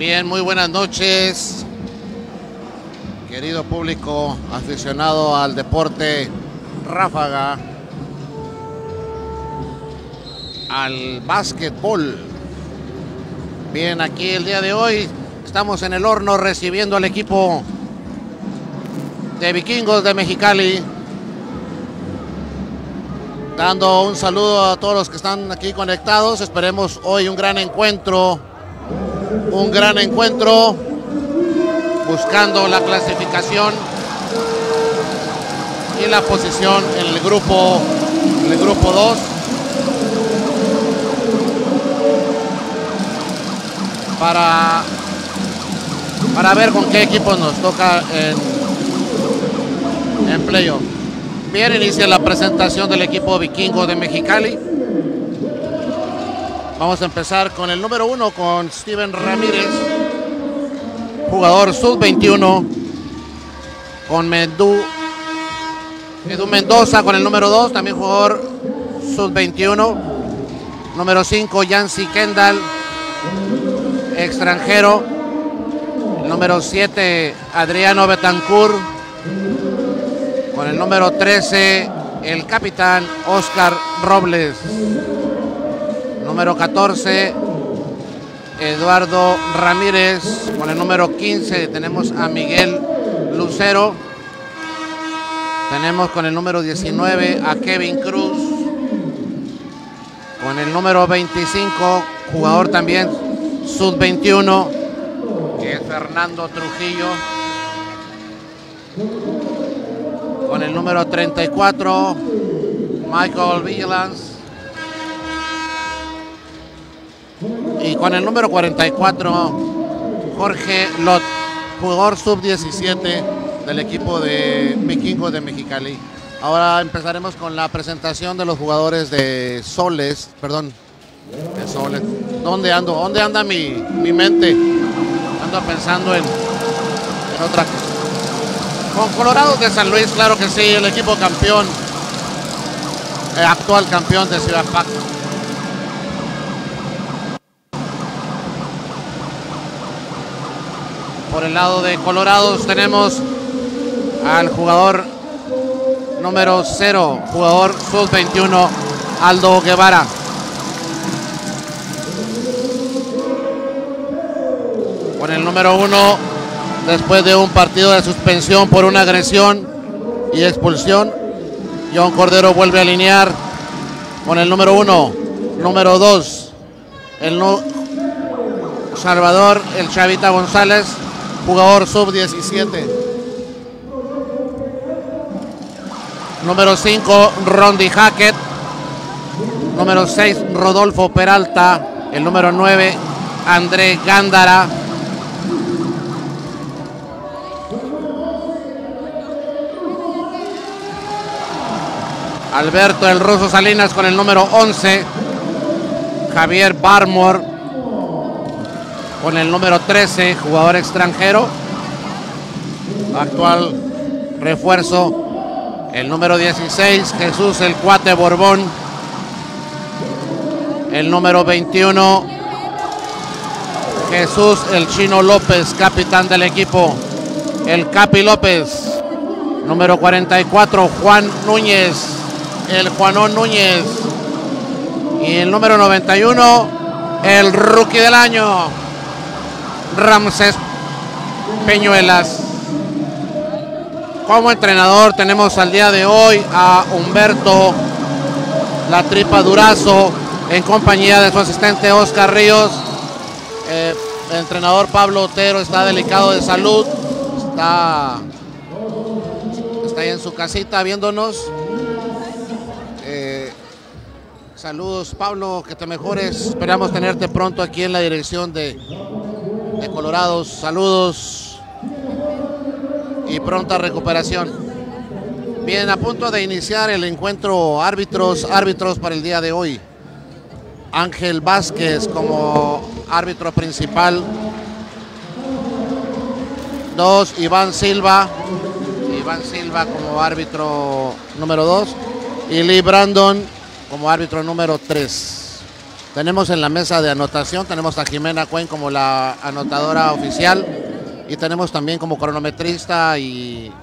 Bien, muy buenas noches, querido público aficionado al deporte ráfaga, al básquetbol. Bien, aquí el día de hoy estamos en el horno recibiendo al equipo de Vikingos de Mexicali, dando un saludo a todos los que están aquí conectados. Esperemos hoy un gran encuentro, buscando la clasificación y la posición en el grupo 2. Para ver con qué equipos nos toca en playoff. Bien, inicia la presentación del equipo Vikingo de Mexicali. Vamos a empezar con el número 1, con Steven Ramírez, jugador sub-21, con Edu Mendoza con el número 2, también jugador sub-21. Número 5, Yancy Kendall, extranjero. El número 7, Adriano Betancourt. Con el número 13, el capitán Oscar Robles. Número 14, Eduardo Ramírez. Con el número 15 tenemos a Miguel Lucero. Tenemos con el número 19 a Kevin Cruz. Con el número 25, jugador también sub-21, que es Fernando Trujillo. Con el número 34, Michael Vigilance. Y con el número 44, Jorge Lot, jugador sub-17 del equipo de Vikingos de Mexicali. Ahora empezaremos con la presentación de los jugadores de Soles. Perdón, de Soles. ¿Dónde ando? ¿Dónde anda mi mente? Ando pensando en otra cosa. Con Colorados de San Luis, claro que sí, el equipo campeón, actual campeón de Ciudad Pacto. Por el lado de Colorados tenemos al jugador número 0, jugador sub-21, Aldo Guevara. Con el número 1, después de un partido de suspensión por una agresión y expulsión, John Cordero vuelve a alinear con el número 1. Número 2, Salvador el Chavita González, jugador sub-17. Número 5, Rondi Hackett. Número 6, Rodolfo Peralta. El número 9, André Gándara. Alberto El Ruso Salinas con el número 11. Javier Barmore con el número 13, jugador extranjero, actual refuerzo. El número 16, Jesús el Cuate Borbón. El número 21, Jesús el Chino López, capitán del equipo, el Capi López. Número 44, Juan Núñez, el Juanón Núñez. Y el número 91, el rookie del año, Ramsés Peñuelas. Como entrenador tenemos al día de hoy a Humberto La Tripa Durazo, en compañía de su asistente Oscar Ríos. El entrenador Pablo Otero está delicado de salud, está ahí en su casita viéndonos. Saludos, Pablo, que te mejores. Esperamos tenerte pronto aquí en la dirección de Colorados. Saludos y pronta recuperación. Bien, a punto de iniciar el encuentro, árbitros para el día de hoy. Ángel Vázquez como árbitro principal. 2, Iván Silva como árbitro número 2. Y Lee Brandon como árbitro número 3. Tenemos en la mesa de anotación, tenemos a Jimena Cuen como la anotadora oficial y tenemos también como cronometrista y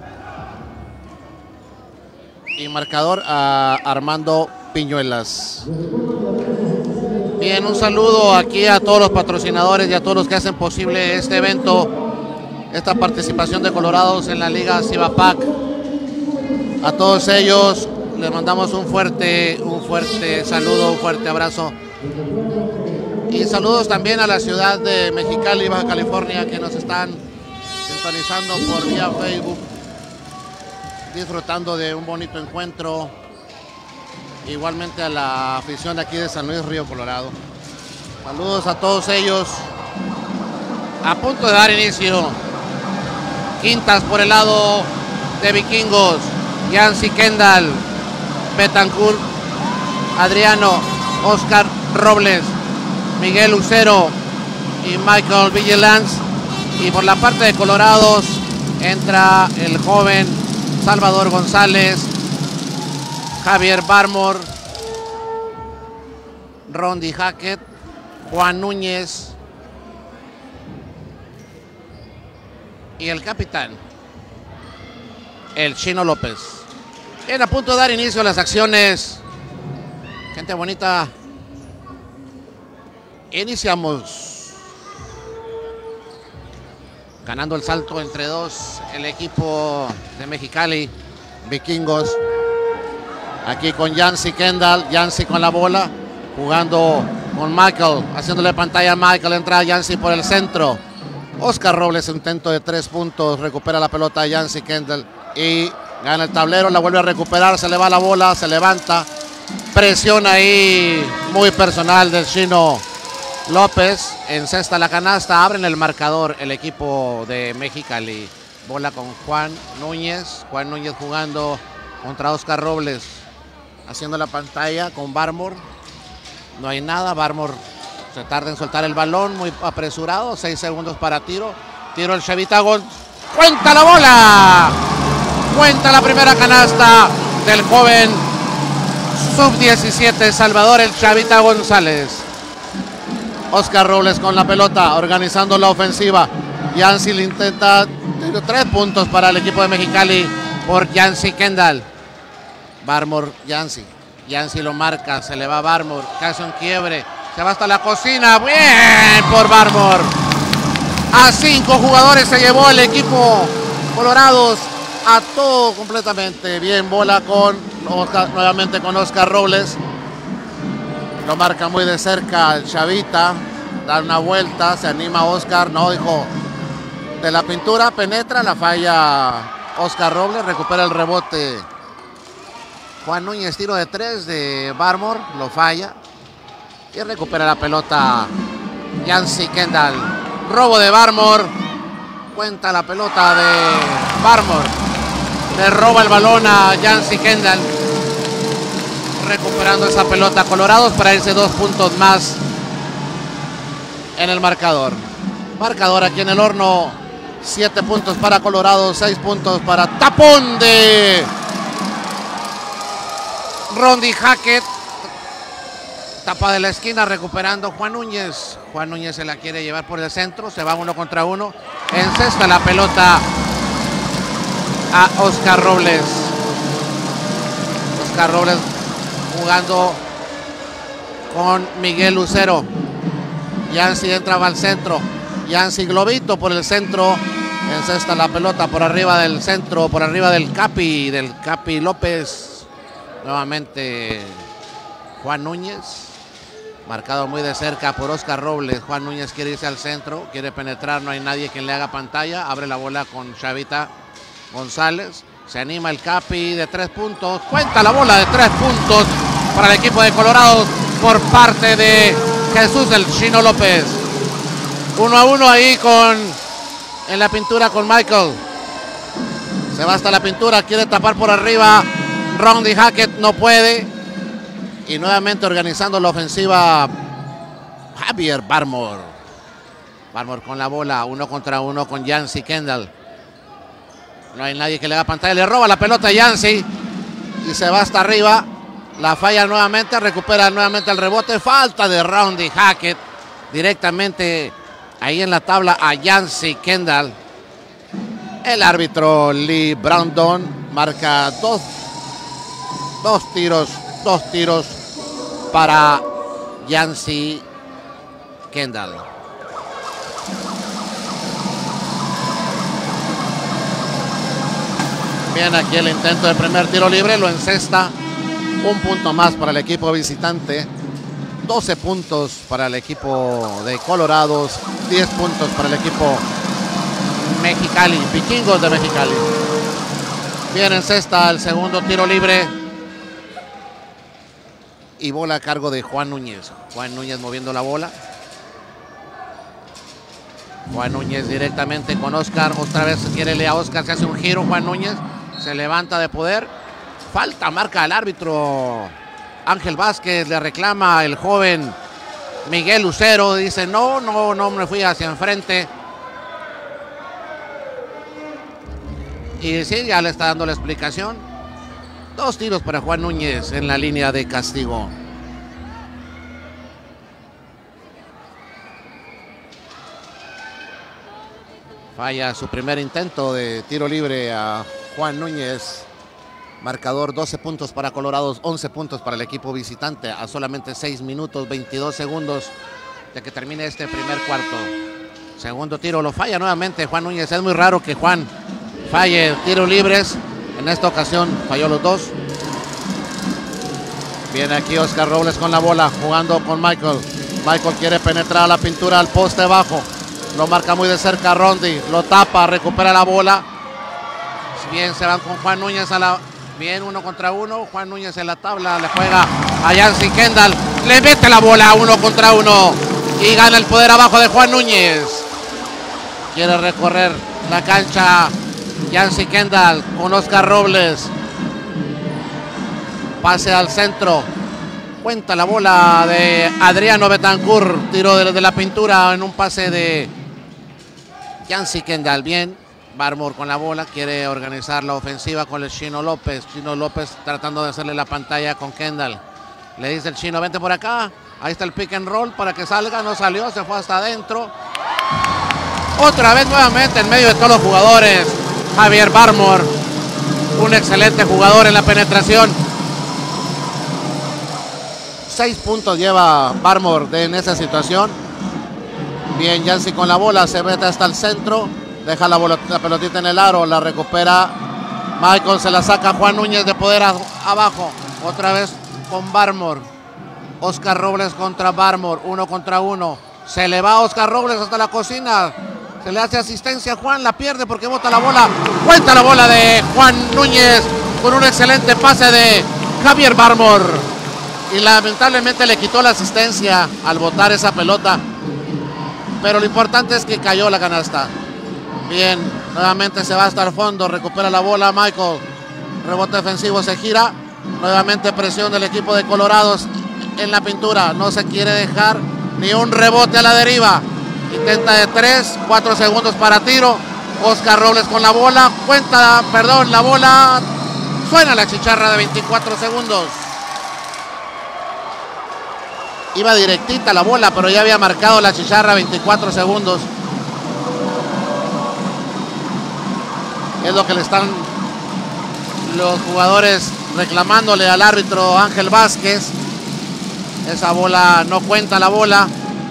marcador a Armando Piñuelas. Bien, un saludo aquí a todos los patrocinadores y a todos los que hacen posible este evento, esta participación de Colorados en la Liga Cibapac. A todos ellos les mandamos un fuerte saludo, un fuerte abrazo. Y saludos también a la ciudad de Mexicali, Baja California, que nos están sintonizando por vía Facebook, disfrutando de un bonito encuentro. Igualmente a la afición de aquí de San Luis Río Colorado. Saludos a todos ellos. A punto de dar inicio. Quintas por el lado de Vikingos. Yancy Kendall, Betancourt, Adriano, Oscar Robles, Miguel Lucero y Michael Vigilance. Y por la parte de Colorados entra el joven Salvador González, Javier Barmore, Rondy Hackett, Juan Núñez y el capitán, el Chino López. Bien, a punto de dar inicio a las acciones. Gente bonita. Iniciamos. Ganando el salto entre dos el equipo de Mexicali, Vikingos. Aquí con Yancy Kendall, Yancy con la bola, jugando con Michael, haciéndole pantalla a Michael, entra Yancy por el centro. Oscar Robles, intento de 3 puntos, recupera la pelota de Yancy Kendall y gana el tablero, la vuelve a recuperar, se le va la bola, se levanta, presión ahí muy personal del Chino López, encesta la canasta, abren el marcador el equipo de Mexicali. Bola con Juan Núñez jugando contra Oscar Robles, haciendo la pantalla con Barmore. No hay nada, Barmore se tarda en soltar el balón, muy apresurado, 6 segundos para tiro. Tiro el Chavita Gol. ¡Cuenta la bola! Cuenta la primera canasta del joven sub-17 Salvador el Chavita González. Oscar Robles con la pelota, organizando la ofensiva. Yancy le intenta 3 puntos para el equipo de Mexicali por Yancy Kendall. Barmore, Yancy lo marca, se le va a Barmore, casi un quiebre, se va hasta la cocina, bien por Barmore. A 5 jugadores se llevó el equipo Colorados, a todo completamente. Bien, bola con Oscar, nuevamente con Oscar Robles. Lo marca muy de cerca el Chavita, da una vuelta, se anima Oscar, no, dijo, de la pintura, penetra, la falla Oscar Robles, recupera el rebote Juan Núñez, tiro de 3 de Barmore, lo falla y recupera la pelota Yancy Kendall. Robo de Barmore, cuenta la pelota de Barmore, le roba el balón a Yancy Kendall, recuperando esa pelota Colorados para irse 2 puntos más en el marcador. Marcador aquí en el horno, 7 puntos para Colorados, 6 puntos para tapón de Rondy Hackett. Tapa de la esquina, recuperando Juan Núñez. Juan Núñez se la quiere llevar por el centro, se va 1 contra 1. Encesta la pelota a Oscar Robles. Oscar Robles jugando con Miguel Lucero. Yancy entraba al centro. Yancy globito por el centro. Encesta la pelota por arriba del centro, por arriba del Capi López. Nuevamente Juan Núñez. Marcado muy de cerca por Oscar Robles. Juan Núñez quiere irse al centro, quiere penetrar, no hay nadie quien le haga pantalla. Abre la bola con Chavita González. Se anima el Capi de 3 puntos. Cuenta la bola de 3 puntos para el equipo de Colorado por parte de Jesús el Chino López. 1-1 ahí en la pintura con Michael. Se va hasta la pintura, quiere tapar por arriba. Rondy Hackett no puede. Y nuevamente organizando la ofensiva Javier Barmore. Barmore con la bola, 1 contra 1 con Yancy Kendall. No hay nadie que le haga pantalla, le roba la pelota a Yancy y se va hasta arriba. La falla nuevamente, recupera nuevamente el rebote. Falta de Rodney Hackett. Directamente ahí en la tabla a Yancy Kendall. El árbitro Lee Brandon marca dos tiros para Yancy Kendall. Bien, aquí el intento de primer tiro libre, lo encesta. Un punto más para el equipo visitante. 12 puntos para el equipo de Colorados. 10 puntos para el equipo Mexicali, Vikingos de Mexicali. Bien, encesta el segundo tiro libre. Y bola a cargo de Juan Núñez. Juan Núñez moviendo la bola. Juan Núñez directamente con Oscar. Otra vez quiere a Oscar, se hace un giro. Juan Núñez se levanta de poder. Falta, marca al árbitro Ángel Vázquez. Le reclama el joven Miguel Lucero. Dice, no me fui hacia enfrente. Y sí, ya le está dando la explicación. 2 tiros para Juan Núñez en la línea de castigo. Falla su primer intento de tiro libre a Juan Núñez. Marcador 12 puntos para Colorados, 11 puntos para el equipo visitante a solamente 6 minutos 22 segundos de que termine este primer cuarto. Segundo tiro lo falla nuevamente Juan Núñez. Es muy raro que Juan falle tiros libres. En esta ocasión falló los 2. Viene aquí Oscar Robles con la bola, jugando con Michael. Michael quiere penetrar a la pintura al poste bajo. Lo marca muy de cerca Rondi. Lo tapa, recupera la bola. Bien, se van con Juan Núñez a la... Bien, 1 contra 1. Juan Núñez en la tabla. Le juega a Yancy Kendall. Le mete la bola 1 contra 1. Y gana el poder abajo de Juan Núñez. Quiere recorrer la cancha Yancy Kendall con Oscar Robles. Pase al centro. Cuenta la bola de Adriano Betancourt. Tiro de la pintura en un pase de Yancy Kendall. Bien. Barmore con la bola, quiere organizar la ofensiva con el Chino López. Chino López tratando de hacerle la pantalla con Kendall. Le dice el Chino, vente por acá. Ahí está el pick and roll para que salga. No salió, se fue hasta adentro. Otra vez nuevamente en medio de todos los jugadores. Javier Barmore, un excelente jugador en la penetración. 6 puntos lleva Barmore en esa situación. Bien, Yancy con la bola, se mete hasta el centro. Deja la pelotita en el aro, la recupera Michael, se la saca Juan Núñez de poder abajo. Otra vez con Barmore. Oscar Robles contra Barmore, 1 contra 1. Se le va Oscar Robles hasta la cocina. Se le hace asistencia a Juan, la pierde porque bota la bola. Cuenta la bola de Juan Núñez con un excelente pase de Javier Barmore. Y lamentablemente le quitó la asistencia al botar esa pelota. Pero lo importante es que cayó la canasta. Bien, nuevamente se va hasta el fondo, recupera la bola Michael, rebote defensivo, se gira, nuevamente presión del equipo de Colorados en la pintura, no se quiere dejar ni un rebote a la deriva, intenta de 3, 4 segundos para tiro, Oscar Robles con la bola, la bola, suena la chicharra de 24 segundos. Iba directita la bola, pero ya había marcado la chicharra 24 segundos. Es lo que le están los jugadores reclamándole al árbitro Ángel Vázquez. Esa bola no cuenta la bola.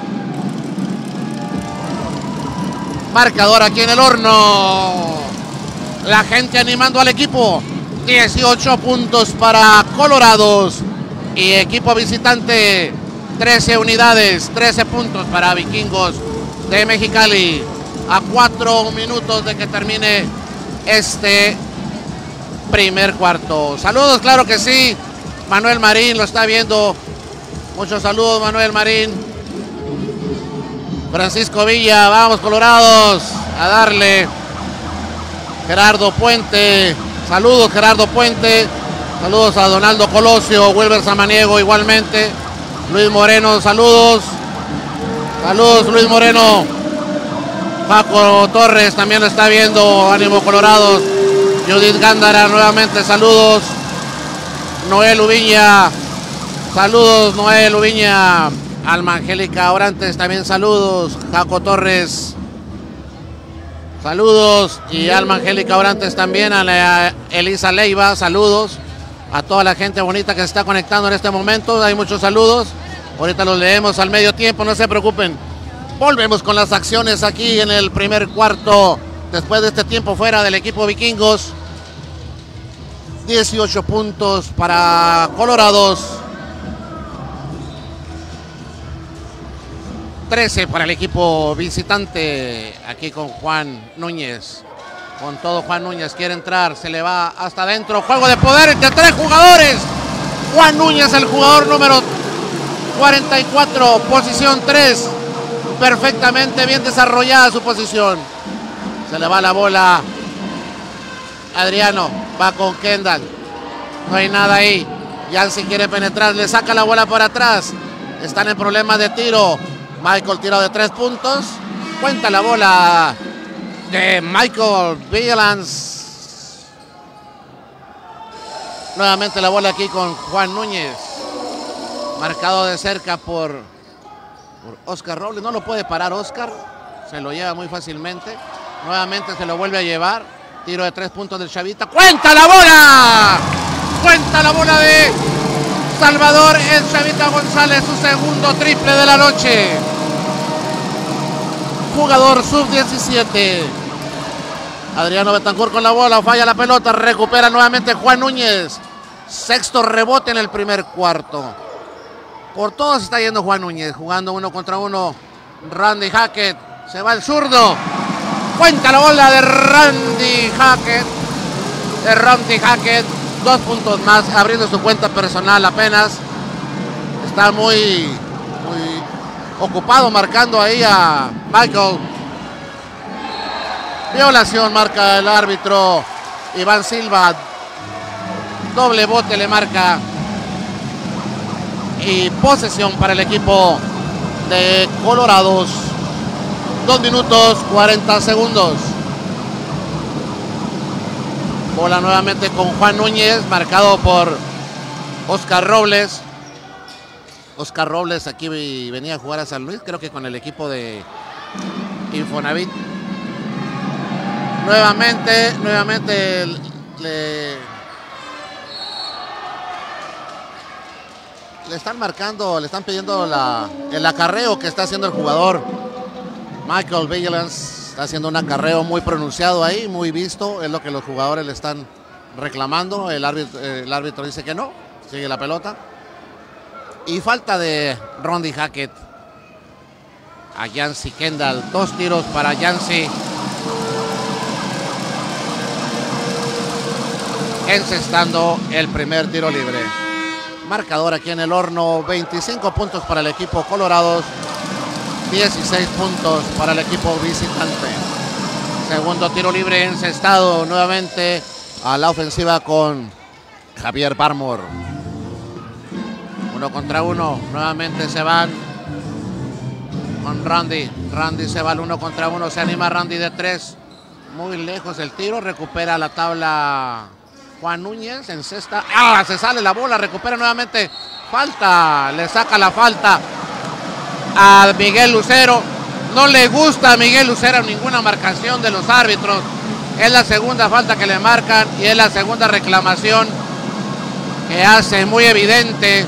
Marcador aquí en el horno. La gente animando al equipo. 18 puntos para Colorados. Y equipo visitante 13 unidades. 13 puntos para Vikingos de Mexicali. A 4 minutos de que termine este primer cuarto. Saludos, claro que sí. Manuel Marín lo está viendo. Muchos saludos, Manuel Marín. Francisco Villa, vamos Colorados, a darle. Gerardo Puente, saludos Gerardo Puente. Saludos a Donaldo Colosio, Wilber Samaniego igualmente. Luis Moreno, saludos. Saludos Luis Moreno. Paco Torres también lo está viendo, ánimo Colorados. Judith Gándara nuevamente, saludos. Noel Ubiña. Saludos, Noel Ubiña. Alma Angélica Orantes, también saludos. Jaco Torres. Saludos. Y Alma Angélica Orantes también. A la Elisa Leiva, saludos. A toda la gente bonita que se está conectando en este momento. Hay muchos saludos. Ahorita los leemos al medio tiempo, no se preocupen. Volvemos con las acciones aquí en el primer cuarto. Después de este tiempo fuera del equipo Vikingos. 18 puntos para Colorados. 13 para el equipo visitante. Aquí con Juan Núñez. Con todo Juan Núñez quiere entrar. Se le va hasta adentro. Juego de poder entre 3 jugadores. Juan Núñez, el jugador número 44. Posición 3. Perfectamente bien desarrollada su posición. Se le va la bola. Adriano va con Kendall. No hay nada ahí. Yancy quiere penetrar. Le saca la bola por atrás. Están en problemas de tiro. Michael tiro de 3 puntos. Cuenta la bola de Michael Vigilance. Nuevamente la bola aquí con Juan Núñez. Marcado de cerca por Oscar Robles. No lo puede parar Oscar. Se lo lleva muy fácilmente. Nuevamente se lo vuelve a llevar. Tiro de 3 puntos del Chavita. ¡Cuenta la bola! ¡Cuenta la bola de Salvador el Chavita González! Su segundo triple de la noche. Jugador sub-17. Adriano Betancourt con la bola. Falla la pelota. Recupera nuevamente Juan Núñez. Sexto rebote en el primer cuarto. Por todos está yendo Juan Núñez. Jugando 1 contra 1. Randy Hackett. Se va el zurdo. Cuenta la bola de Randy Hackett. 2 puntos más. Abriendo su cuenta personal apenas. Está muy ocupado marcando ahí a Michael. Violación marca el árbitro Iván Silva. Doble bote le marca. Y posesión para el equipo de Colorados. 2 minutos 40 segundos. Bola nuevamente con Juan Núñez, marcado por Oscar Robles. Oscar Robles aquí venía a jugar a San Luis, creo que con el equipo de Infonavit. Nuevamente le están marcando, le están pidiendo el acarreo que está haciendo el jugador. Michael Vigilance está haciendo un acarreo muy pronunciado ahí, muy visto. Es lo que los jugadores le están reclamando. El árbitro dice que no. Sigue la pelota. Y falta de Randy Hackett a Yancy Kendall. 2 tiros para Yancy. Encestando el primer tiro libre. Marcador aquí en el horno. 25 puntos para el equipo Colorados. 16 puntos para el equipo visitante. Segundo tiro libre encestado nuevamente a la ofensiva con Javier Barmore. 1 contra 1. Nuevamente se van con Randy. Randy se va al 1 contra 1. Se anima Randy de 3. Muy lejos el tiro. Recupera la tabla Juan Núñez. Encesta. ¡Ah! Se sale la bola. Recupera nuevamente. Falta. Le saca la falta a Miguel Lucero. No le gusta a Miguel Lucero ninguna marcación de los árbitros. Es la segunda falta que le marcan y es la segunda reclamación que hace muy evidente.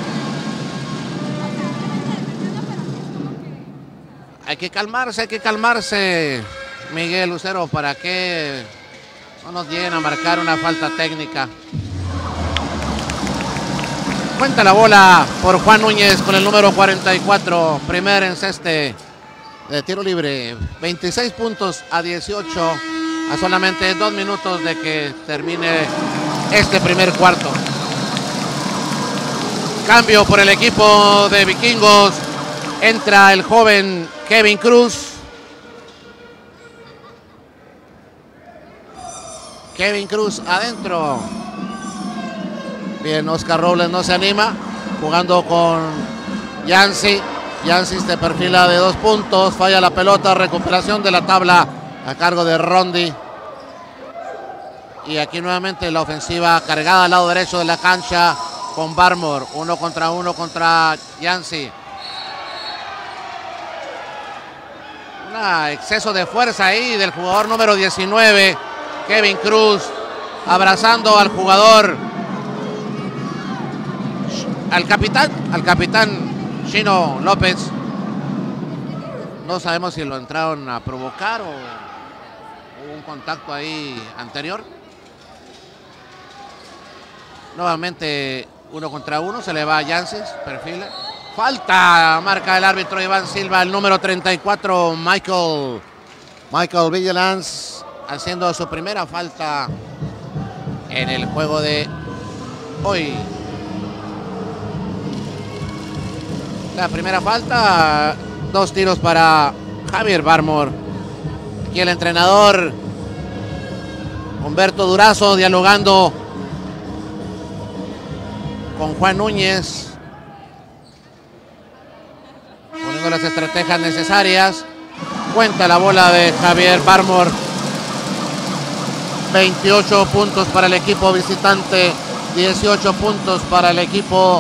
Hay que calmarse, Miguel Lucero, para que no nos lleguen a marcar una falta técnica. Cuenta la bola por Juan Núñez con el número 44. Primer enceste de tiro libre. 26 puntos a 18. A solamente 2 minutos de que termine este primer cuarto. Cambio por el equipo de Vikingos. Entra el joven Kevin Cruz. Kevin Cruz adentro. Bien, Oscar Robles no se anima. Jugando con Yancy. Yancy se perfila de 2 puntos. Falla la pelota. Recuperación de la tabla a cargo de Rondi. Y aquí nuevamente la ofensiva cargada al lado derecho de la cancha con Barmore. 1 contra Yancy. Un exceso de fuerza ahí del jugador número 19, Kevin Cruz, abrazando al jugador, al capitán Chino López. No sabemos si lo entraron a provocar o hubo un contacto ahí anterior. Nuevamente 1 contra 1, se le va a Yancy, perfila. Falta, marca el árbitro Iván Silva, el número 34, Michael Vigilance, haciendo su primera falta en el juego de hoy. La primera falta, 2 tiros para Javier Barmore. Aquí el entrenador Humberto Durazo dialogando con Juan Núñez, poniendo las estrategias necesarias. Cuenta la bola de Javier Barmore. 28 puntos para el equipo visitante, 18 puntos para el equipo.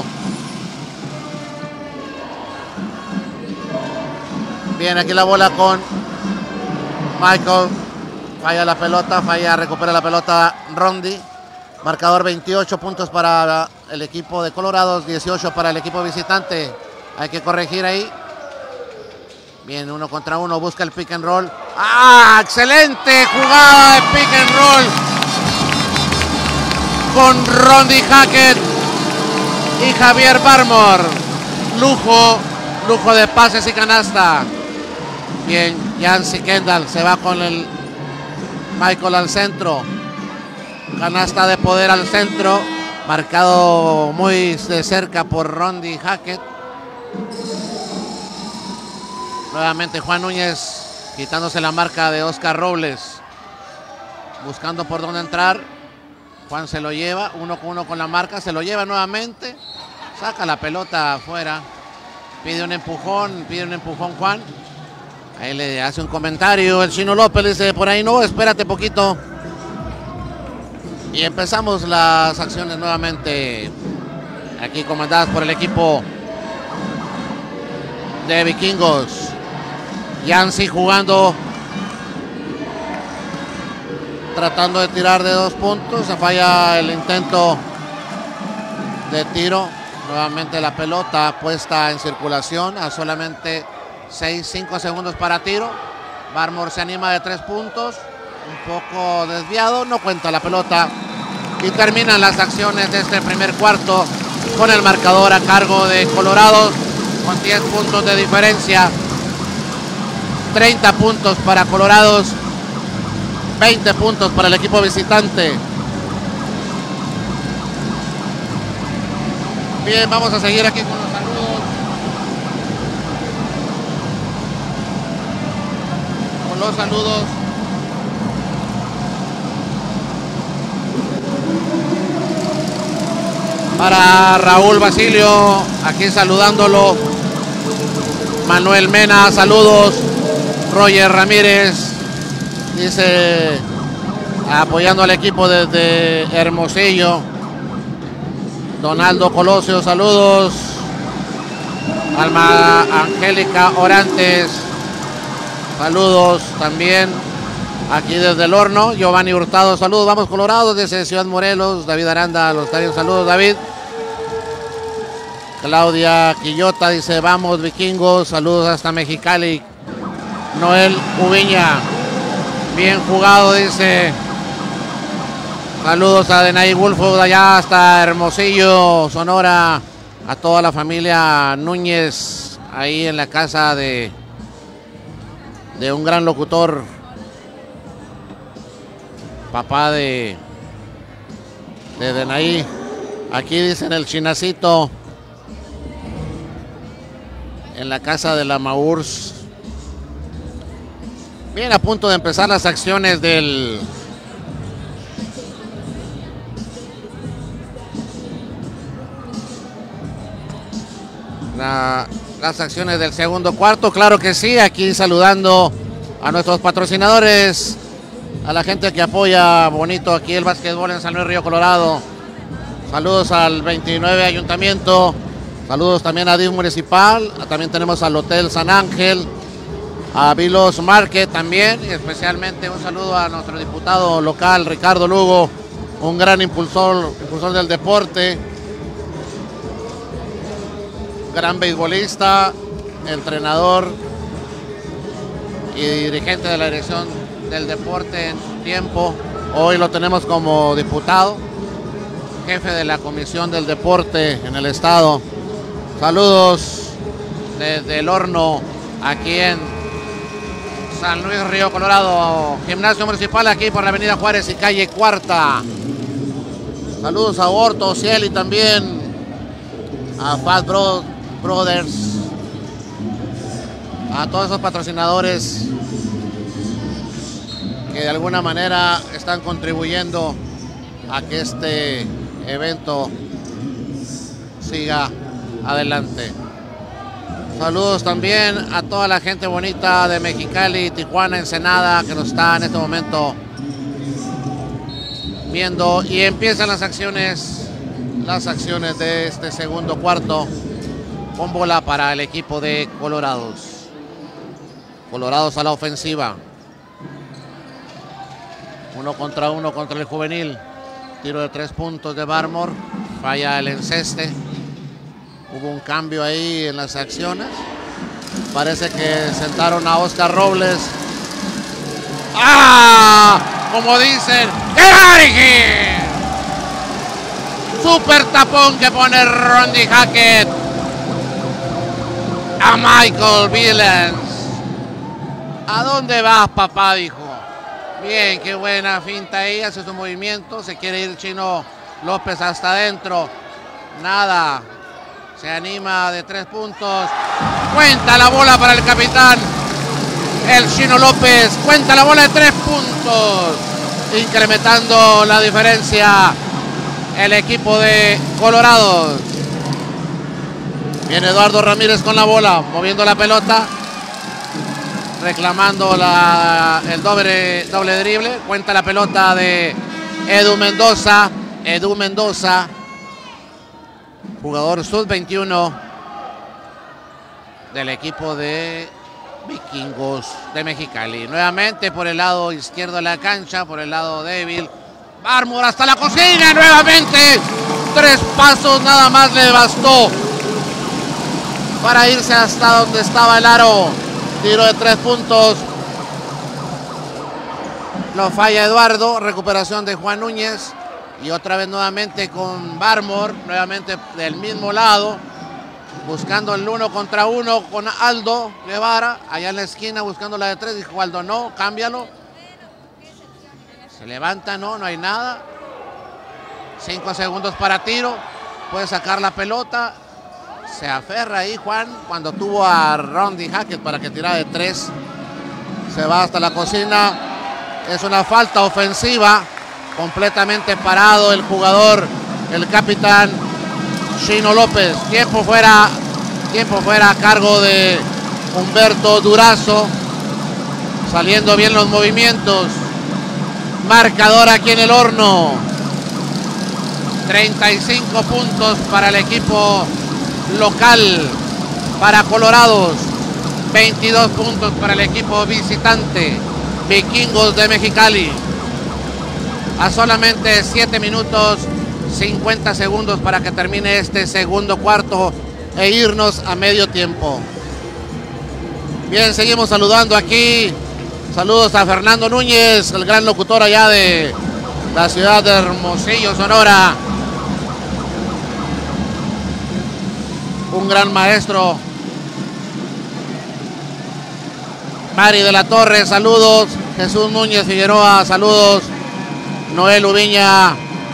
Bien, aquí la bola con Michael. Falla la pelota, recupera la pelota Rondi. Marcador 28 puntos para el equipo de Colorados, 18 para el equipo visitante. Hay que corregir ahí. Bien, 1 contra 1, busca el pick and roll. ¡Ah! Excelente jugada de pick and roll con Rondi Hackett y Javier Barmore. Lujo de pases y canasta. Bien, Yancy Kendall se va con el Michael al centro. Canasta de poder al centro, marcado muy de cerca por Rondi Hackett. Nuevamente Juan Núñez quitándose la marca de Oscar Robles, buscando por dónde entrar. Juan se lo lleva, 1 con 1 con la marca, se lo lleva nuevamente, saca la pelota afuera, pide un empujón Juan. Ahí le hace un comentario el Chino López, le dice por ahí no, espérate poquito. Y empezamos las acciones nuevamente, aquí comandadas por el equipo de Vikingos. Yancy jugando, tratando de tirar de 2 puntos, se falla el intento de tiro. Nuevamente la pelota puesta en circulación a solamente 5 segundos para tiro. Barmore se anima de 3 puntos, un poco desviado, no cuenta la pelota. Y terminan las acciones de este primer cuarto con el marcador a cargo de Colorado, con 10 puntos de diferencia. 30 puntos para Colorados, 20 puntos para el equipo visitante. Bien, vamos a seguir aquí con los saludos. Para Raúl Basilio, aquí saludándolo. Manuel Mena, saludos. Roger Ramírez, dice, apoyando al equipo desde Hermosillo. Donaldo Colosio, saludos. Alma Angélica Orantes, saludos también. Aquí desde el horno, Giovanni Hurtado, saludos. Vamos Colorados, desde Ciudad Morelos. David Aranda, los estadios, saludos David. Claudia Quillota dice, vamos Vikingos, saludos hasta Mexicali. Noel Ubiña, bien jugado, dice. Saludos a Denay Wolfo de allá hasta Hermosillo, Sonora. A toda la familia Núñez, ahí en la casa de un gran locutor, papá de Denay. Aquí dicen el Chinacito, en la casa de la Maurs. Bien, a punto de empezar las acciones las acciones del segundo cuarto. Claro que sí, aquí saludando a nuestros patrocinadores a la gente que apoya bonito aquí el básquetbol en San Luis Río Colorado. Saludos al 29 Ayuntamiento, saludos también a DIF Municipal, también tenemos al Hotel San Ángel, a Vilos Market también, y especialmente un saludo a nuestro diputado local Ricardo Lugo, un gran impulsor del deporte, gran beisbolista, entrenador y dirigente de la dirección del deporte en su tiempo. Hoy lo tenemos como diputado, jefe de la Comisión del Deporte en el estado. Saludos desde el horno aquí en San Luis Río Colorado, Gimnasio Municipal aquí por la Avenida Juárez y calle Cuarta. Saludos a Horto, Ciel y también a Fat Brothers, a todos esos patrocinadores que de alguna manera están contribuyendo a que este evento siga adelante. Saludos también a toda la gente bonita de Mexicali, Tijuana, Ensenada, que nos está en este momento viendo, y empiezan las acciones de este segundo cuarto con bola para el equipo de Colorados. Colorados a la ofensiva. 1 contra 1 contra el juvenil. Tiro de 3 puntos de Barmore. Falla el enceste. Hubo un cambio ahí en las acciones. Parece que sentaron a Oscar Robles. ¡Ah! Como dicen, ¡qué super tapón que pone Rondy Hackett a Michael Billens! ¿A dónde vas, papá? Dijo. Bien, qué buena finta ahí, hace su movimiento, se quiere ir Chino López hasta adentro. Nada, se anima de 3 puntos. Cuenta la bola para el capitán, el Chino López. Cuenta la bola de 3 puntos, incrementando la diferencia el equipo de Colorados. Viene Eduardo Ramírez con la bola, moviendo la pelota, reclamando el doble drible. Cuenta la pelota de Edu Mendoza, jugador sub-21 del equipo de Vikingos de Mexicali. Nuevamente por el lado izquierdo de la cancha, por el lado débil. Barmore hasta la cocina nuevamente. 3 pasos nada más le bastó para irse hasta donde estaba el aro. Tiro de 3 puntos. Lo falla Eduardo. Recuperación de Juan Núñez. Y otra vez nuevamente con Barmore. Nuevamente del mismo lado. Buscando el 1 contra 1 con Aldo Guevara. Allá en la esquina buscando la de 3. Dijo Aldo, no, cámbialo. Se levanta, no hay nada. 5 segundos para tiro. Puede sacar la pelota. Se aferra ahí Juan cuando tuvo a Rondy Hackett para que tirara de 3. Se va hasta la cocina. Es una falta ofensiva. Completamente parado el jugador, el capitán Chino López. Tiempo fuera a cargo de Humberto Durazo. Saliendo bien los movimientos. Marcador aquí en el horno. 35 puntos para el equipo local, para Colorados. 22 puntos para el equipo visitante, Vikingos de Mexicali. A solamente 7 minutos 50 segundos para que termine este segundo cuarto e irnos a medio tiempo. Bien, seguimos saludando aquí. Saludos a Fernando Núñez, el gran locutor allá de la ciudad de Hermosillo, Sonora. Un gran maestro. Mari de la Torre, saludos. Jesús Núñez Figueroa, saludos. Noel Ubiña,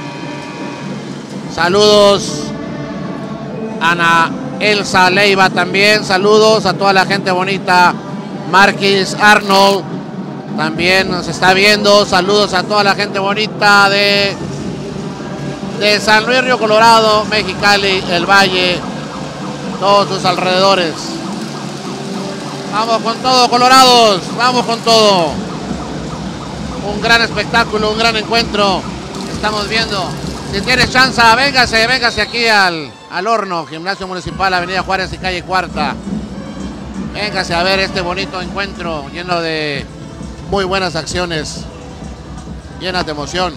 saludos. Ana Elsa Leiva también, saludos a toda la gente bonita. Marquis Arnold también nos está viendo, saludos a toda la gente bonita de San Luis Río Colorado, Mexicali, el Valle, todos sus alrededores. Vamos con todo, Colorados, vamos con todo. Un gran espectáculo, un gran encuentro. Estamos viendo. Si tienes chance, véngase aquí al horno. Gimnasio Municipal, Avenida Juárez y calle Cuarta. Véngase a ver este bonito encuentro lleno de muy buenas acciones, llenas de emoción.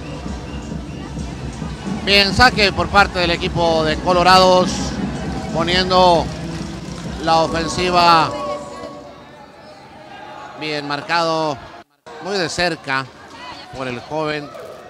Bien, saque por parte del equipo de Colorados, poniendo la ofensiva bien marcado, muy de cerca por el joven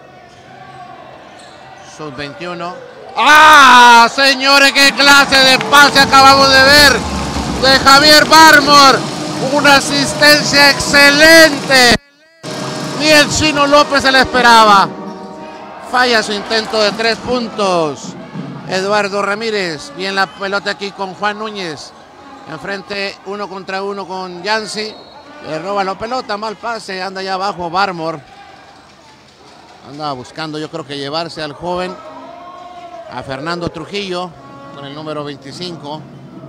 sub-21. ¡Ah, señores! ¡Qué clase de pase acabamos de ver de Javier Barmore! Una asistencia excelente. Ni el Chino López se la esperaba. Falla su intento de 3 puntos. Eduardo Ramírez. Bien la pelota aquí con Juan Núñez. Enfrente 1 contra 1 con Yancy. Le roba la pelota. Mal pase. Anda allá abajo Barmore. Anda buscando, yo creo que llevarse al joven. A Fernando Trujillo. Con el número 25.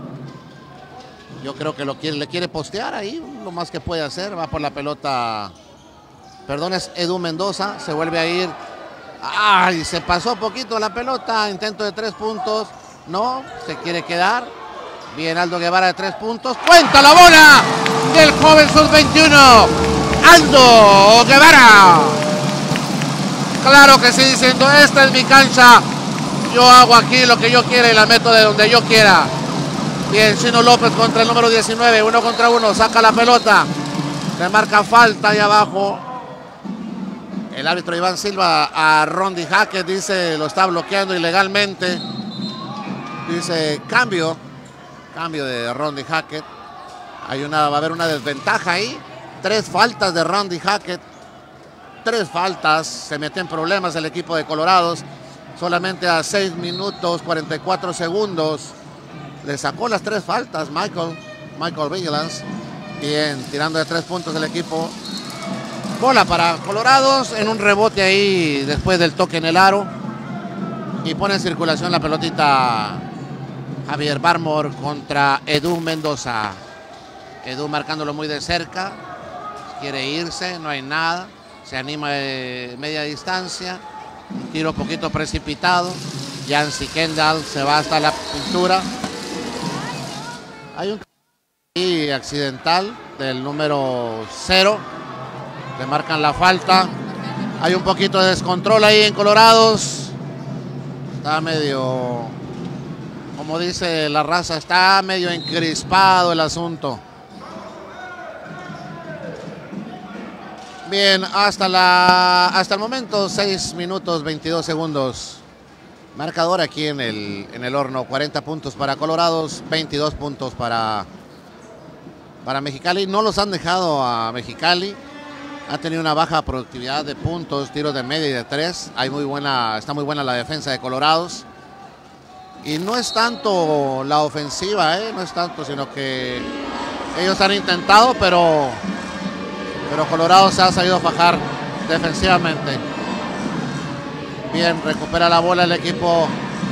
Yo creo que le quiere postear ahí. Lo más que puede hacer. Va por la pelota. Perdón, es Edu Mendoza. Se vuelve a ir. ¡Ay! Se pasó poquito la pelota. Intento de 3 puntos. No, se quiere quedar. Bien, Aldo Guevara de 3 puntos. ¡Cuenta la bola del joven sub-21! ¡Aldo Guevara! Claro que sí, diciendo, esta es mi cancha. Yo hago aquí lo que yo quiera y la meto de donde yo quiera. Bien, Chino López contra el número 19. 1 contra 1. Saca la pelota. Le marca falta ahí abajo. El árbitro Iván Silva a Rondy Hackett dice, lo está bloqueando ilegalmente. Dice, cambio de Rondy Hackett. Va a haber una desventaja ahí. 3 faltas de Rondy Hackett. 3 faltas. Se mete en problemas el equipo de Colorados. Solamente a 6 minutos 44 segundos. Le sacó las 3 faltas Michael Vigilance. Bien, tirando de 3 puntos el equipo. Bola para Colorados en un rebote ahí después del toque en el aro. Y pone en circulación la pelotita Javier Barmore contra Edu Mendoza. Edu marcándolo muy de cerca. Quiere irse, no hay nada. Se anima de media distancia. Un tiro poquito precipitado. Yancy Kendall se va hasta la pintura. Hay un accidental del número 0. Le marcan la falta. Hay un poquito de descontrol ahí en Colorados. Está medio, como dice la raza, está medio encrispado el asunto. Bien, hasta el momento 6 minutos 22 segundos. Marcador aquí en el horno. 40 puntos para Colorados, 22 puntos para Mexicali. No los han dejado a Mexicali. Ha tenido una baja productividad de puntos, tiros de media y de 3. Está muy buena la defensa de Colorados. Y no es tanto la ofensiva, no es tanto, sino que ellos han intentado, pero Colorado se ha sabido fajar defensivamente. Bien, recupera la bola el equipo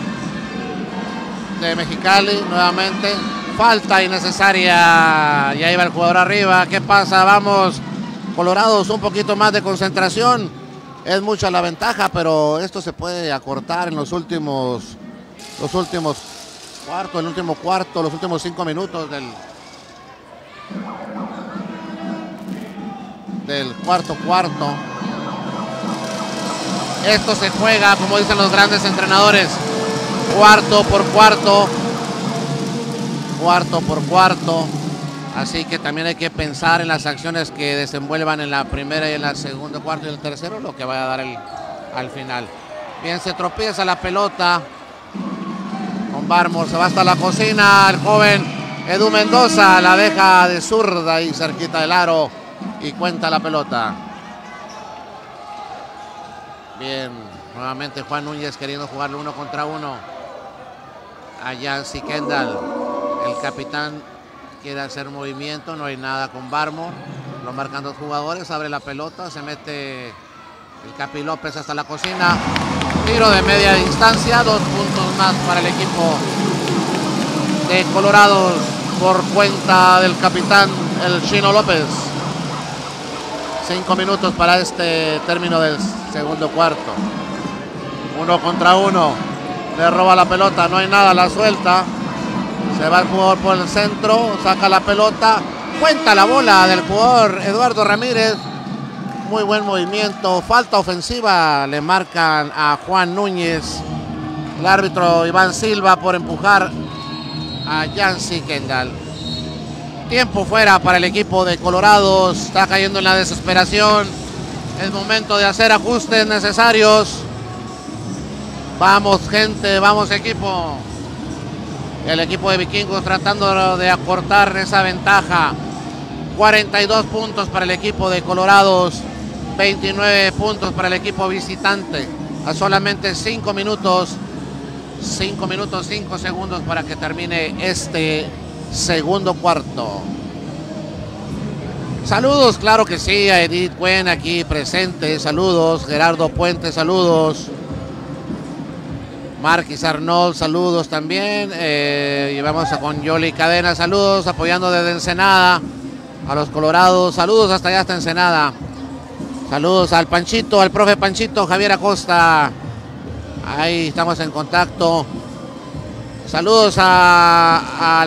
de Mexicali nuevamente. Falta innecesaria. Ya iba el jugador arriba. ¿Qué pasa? Vamos. Colorados, un poquito más de concentración. Es mucha la ventaja, pero esto se puede acortar en los últimos cuartos, el último cuarto, los últimos 5 minutos del cuarto. Esto se juega, como dicen los grandes entrenadores, cuarto por cuarto. Así que también hay que pensar en las acciones que desenvuelvan en la primera y en la segunda, cuarto y el tercero, lo que vaya a dar al final. Bien, se tropieza la pelota con Barmore, se va hasta la cocina. El joven Edu Mendoza la deja de zurda y cerquita del aro y cuenta la pelota. Bien, nuevamente Juan Núñez queriendo jugarle 1 contra 1 a Yancy Kendall. El capitán quiere hacer movimiento, no hay nada con Barmore. Lo marcan 2 jugadores, abre la pelota, se mete el Capi López hasta la cocina. Tiro de media distancia, 2 puntos más para el equipo de Colorados por cuenta del capitán, el Chino López. 5 minutos para este término del segundo cuarto. 1 contra 1. Le roba la pelota, no hay nada, la suelta. Se va el jugador por el centro, saca la pelota. Cuenta la bola del jugador Eduardo Ramírez. Muy buen movimiento. Falta ofensiva le marcan a Juan Núñez. El árbitro Iván Silva por empujar a Yancy Kendall. Tiempo fuera para el equipo de Colorados. Está cayendo en la desesperación. Es momento de hacer ajustes necesarios. Vamos, gente, vamos, equipo. El equipo de Vikingos tratando de acortar esa ventaja. 42 puntos para el equipo de Colorados. 29 puntos para el equipo visitante. A solamente 5 minutos. 5 minutos, 5 segundos para que termine este segundo cuarto. Saludos, claro que sí, a Edith Cuen aquí presente. Saludos, Gerardo Puente, saludos. Marquis Arnold, saludos también. Y vamos con Yoli Cadena, saludos, apoyando desde Ensenada a los Colorados. Saludos hasta allá, hasta Ensenada. Saludos al Panchito, al profe Panchito, Javier Acosta. Ahí estamos en contacto. Saludos a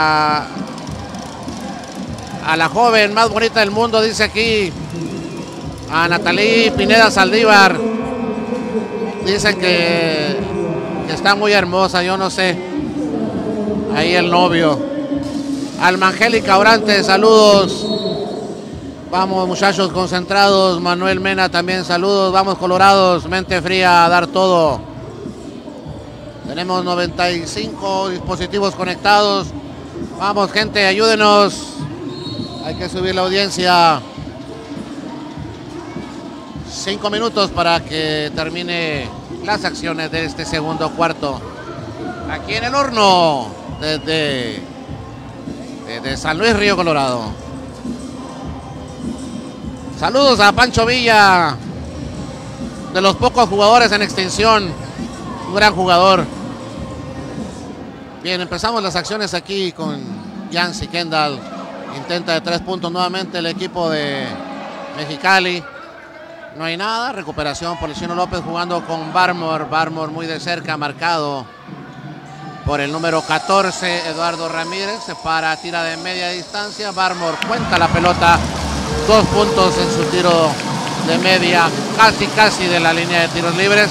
la joven más bonita del mundo, dice aquí. A Natalie Pineda Saldívar. Dicen que está muy hermosa, yo no sé. Ahí el novio. Alma Angélica Orante, saludos. Vamos, muchachos concentrados. Manuel Mena también, saludos. Vamos, Colorados, mente fría, a dar todo. Tenemos 95 dispositivos conectados. Vamos, gente, ayúdenos. Hay que subir la audiencia. 5 minutos para que termine las acciones de este segundo cuarto. Aquí en el horno, desde San Luis Río Colorado. Saludos a Pancho Villa, de los pocos jugadores en extinción. Un gran jugador. Bien, empezamos las acciones aquí con Yancy Kendall. Intenta de 3 puntos nuevamente el equipo de Mexicali. No hay nada. Recuperación por el Chino López jugando con Barmore. Barmore muy de cerca, marcado por el número 14, Eduardo Ramírez. Se para, tira de media distancia. Barmore cuenta la pelota. 2 puntos en su tiro de media, casi de la línea de tiros libres.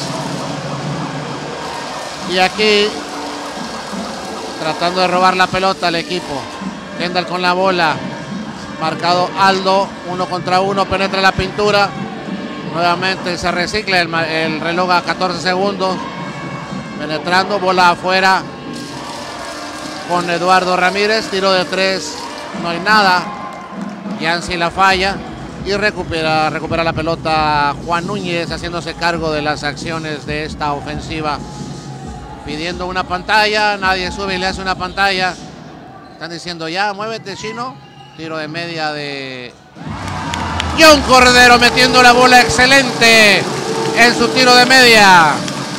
Y aquí tratando de robar la pelota al equipo. Kendall con la bola. Marcado Aldo, 1 contra 1, penetra la pintura. Nuevamente se recicla el reloj a 14 segundos. Penetrando, bola afuera con Eduardo Ramírez. Tiro de 3, no hay nada. Yancy la falla y recupera la pelota Juan Núñez, haciéndose cargo de las acciones de esta ofensiva. Pidiendo una pantalla, nadie sube y le hace una pantalla. Están diciendo ya, muévete, Chino. Tiro de media de John Cordero, metiendo la bola excelente en su tiro de media.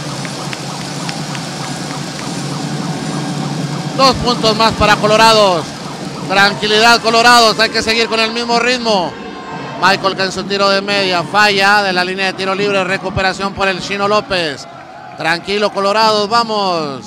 2 puntos más para Colorados. Tranquilidad, Colorados, hay que seguir con el mismo ritmo. Michael que en su tiro de media falla de la línea de tiro libre. Recuperación por el Chino López. Tranquilo, Colorados, vamos.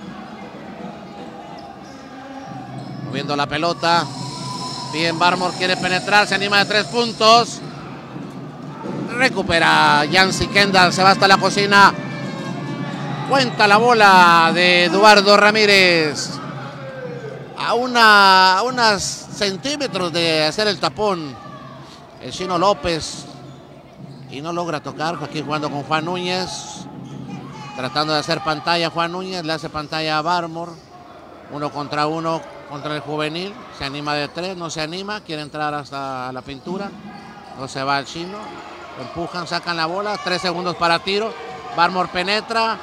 Moviendo la pelota. Bien, Barmore quiere penetrar, se anima de 3 puntos. Recupera Yancy Kendall, se va hasta la cocina. Cuenta la bola de Eduardo Ramírez. A unos centímetros de hacer el tapón el Chino López. Y no logra tocar. Aquí jugando con Juan Núñez. Tratando de hacer pantalla Juan Núñez. Le hace pantalla a Barmore. 1 contra 1 contra el juvenil. Se anima de 3, no se anima. Quiere entrar hasta la pintura. No se va el Chino. Empujan, sacan la bola. 3 segundos para tiro. Barmore penetra.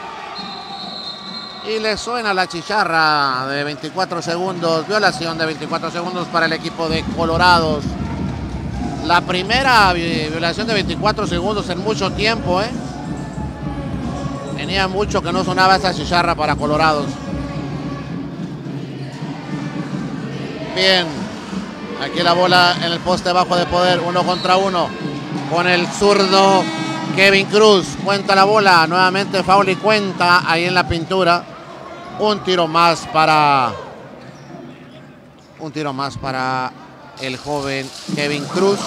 Y le suena la chicharra de 24 segundos. Violación de 24 segundos para el equipo de Colorados. La primera violación de 24 segundos en mucho tiempo, ¿eh? Tenía mucho que no sonaba esa chicharra para Colorados. Bien. Aquí la bola en el poste bajo de poder, 1 contra 1 con el zurdo Kevin Cruz. Cuenta la bola, nuevamente foul y cuenta ahí en la pintura. Un tiro más para el joven Kevin Cruz.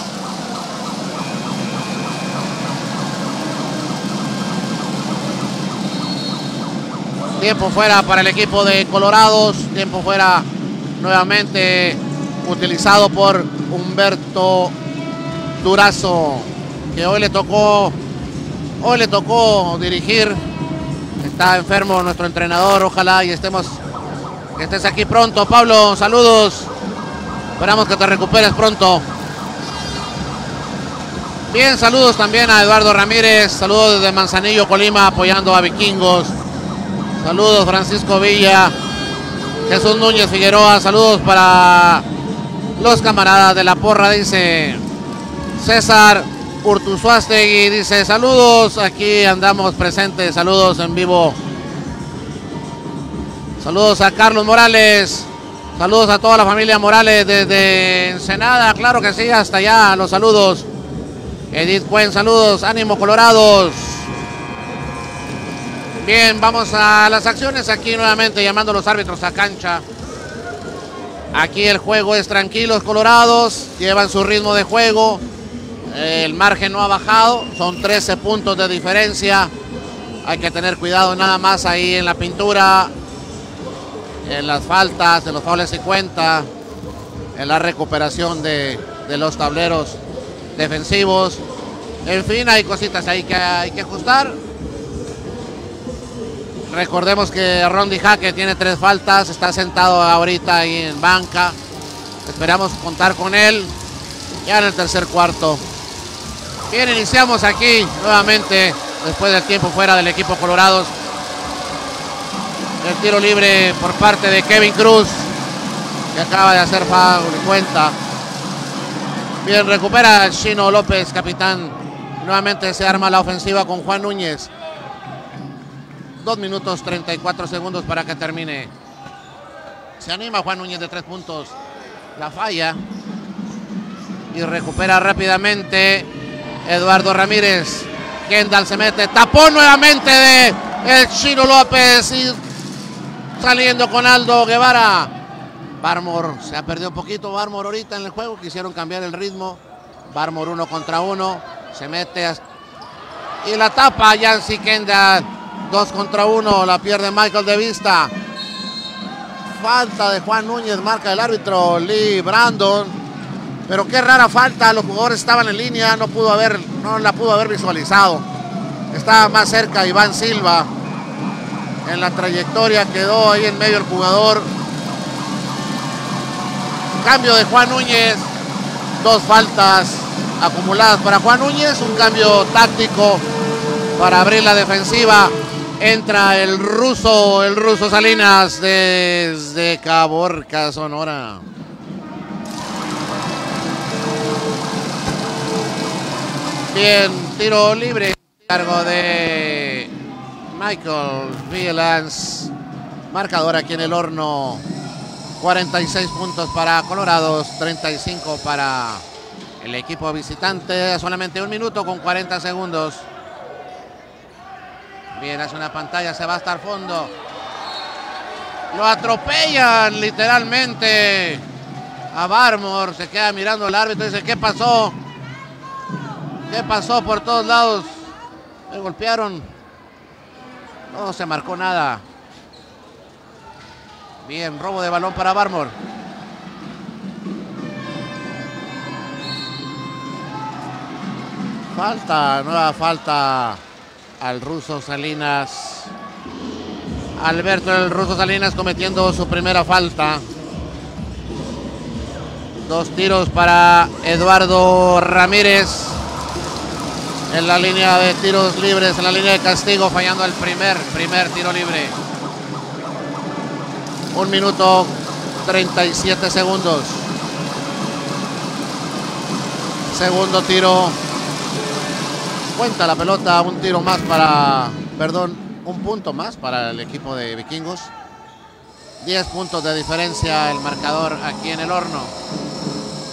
Tiempo fuera para el equipo de Colorados. Tiempo fuera nuevamente utilizado por Humberto Durazo, que hoy le tocó dirigir. Está enfermo nuestro entrenador. Ojalá y que estés aquí pronto. Pablo, saludos. Esperamos que te recuperes pronto. Bien, saludos también a Eduardo Ramírez. Saludos desde Manzanillo, Colima, apoyando a Vikingos. Saludos Francisco Villa, Jesús Núñez Figueroa. Saludos para los camaradas de la porra, dice César Urtuzuastegui. Dice saludos, aquí andamos presentes. Saludos en vivo. Saludos a Carlos Morales. Saludos a toda la familia Morales desde Ensenada. Claro que sí, hasta allá. Los saludos. Edith Cuen, saludos. Ánimo Colorados. Bien, vamos a las acciones aquí nuevamente, llamando a los árbitros a cancha. Aquí el juego es tranquilo, los Colorados llevan su ritmo de juego. El margen no ha bajado, son 13 puntos de diferencia. Hay que tener cuidado nada más ahí en la pintura, en las faltas, en los faules y cuenta, en la recuperación de los tableros defensivos. En fin, hay cositas ahí que hay que ajustar. Recordemos que Rondi Jaque tiene 3 faltas, está sentado ahorita ahí en banca. Esperamos contar con él ya en el tercer cuarto. Bien, iniciamos aquí nuevamente después del tiempo fuera del equipo Colorados. El tiro libre por parte de Kevin Cruz, que acaba de hacer foul y cuenta. Bien, recupera Chino López, capitán. Nuevamente se arma la ofensiva con Juan Núñez. 2 minutos 34 segundos para que termine. Se anima Juan Núñez de 3 puntos. La falla. Y recupera rápidamente Eduardo Ramírez. Kendall se mete. Tapón nuevamente de el Chino López. Y saliendo con Aldo Guevara. Barmore se ha perdido un poquito. Barmore ahorita en el juego. Quisieron cambiar el ritmo. Barmore 1 contra 1. Se mete. Y la tapa Yancy Kendall. 2 contra 1, la pierde Michael de vista. Falta de Juan Núñez, marca el árbitro Lee Brandon. Pero qué rara falta, los jugadores estaban en línea, no la pudo haber visualizado. Estaba más cerca Iván Silva. En la trayectoria quedó ahí en medio el jugador. Cambio de Juan Núñez. 2 faltas acumuladas para Juan Núñez. Un cambio táctico para abrir la defensiva. Entra el ruso Salinas desde Caborca, Sonora. Bien, tiro libre. Cargo de Michael Vigilance. Marcador aquí en el horno. 46 puntos para Colorados, 35 para el equipo visitante. Solamente 1 minuto con 40 segundos. Bien, hace una pantalla, se va hasta el fondo. Lo atropellan literalmente a Barmore. Se queda mirando al árbitro y dice, ¿qué pasó? ¿Qué pasó por todos lados? Me golpearon. No se marcó nada. Bien, robo de balón para Barmore. Falta, nueva falta al ruso Salinas. Alberto el ruso Salinas cometiendo su primera falta. 2 tiros para Eduardo Ramírez. En la línea de tiros libres, en la línea de castigo, fallando el primer tiro libre. 1 minuto 37 segundos. Segundo tiro. Cuenta la pelota, un tiro más un punto más para el equipo de Vikingos. 10 puntos de diferencia el marcador aquí en el horno.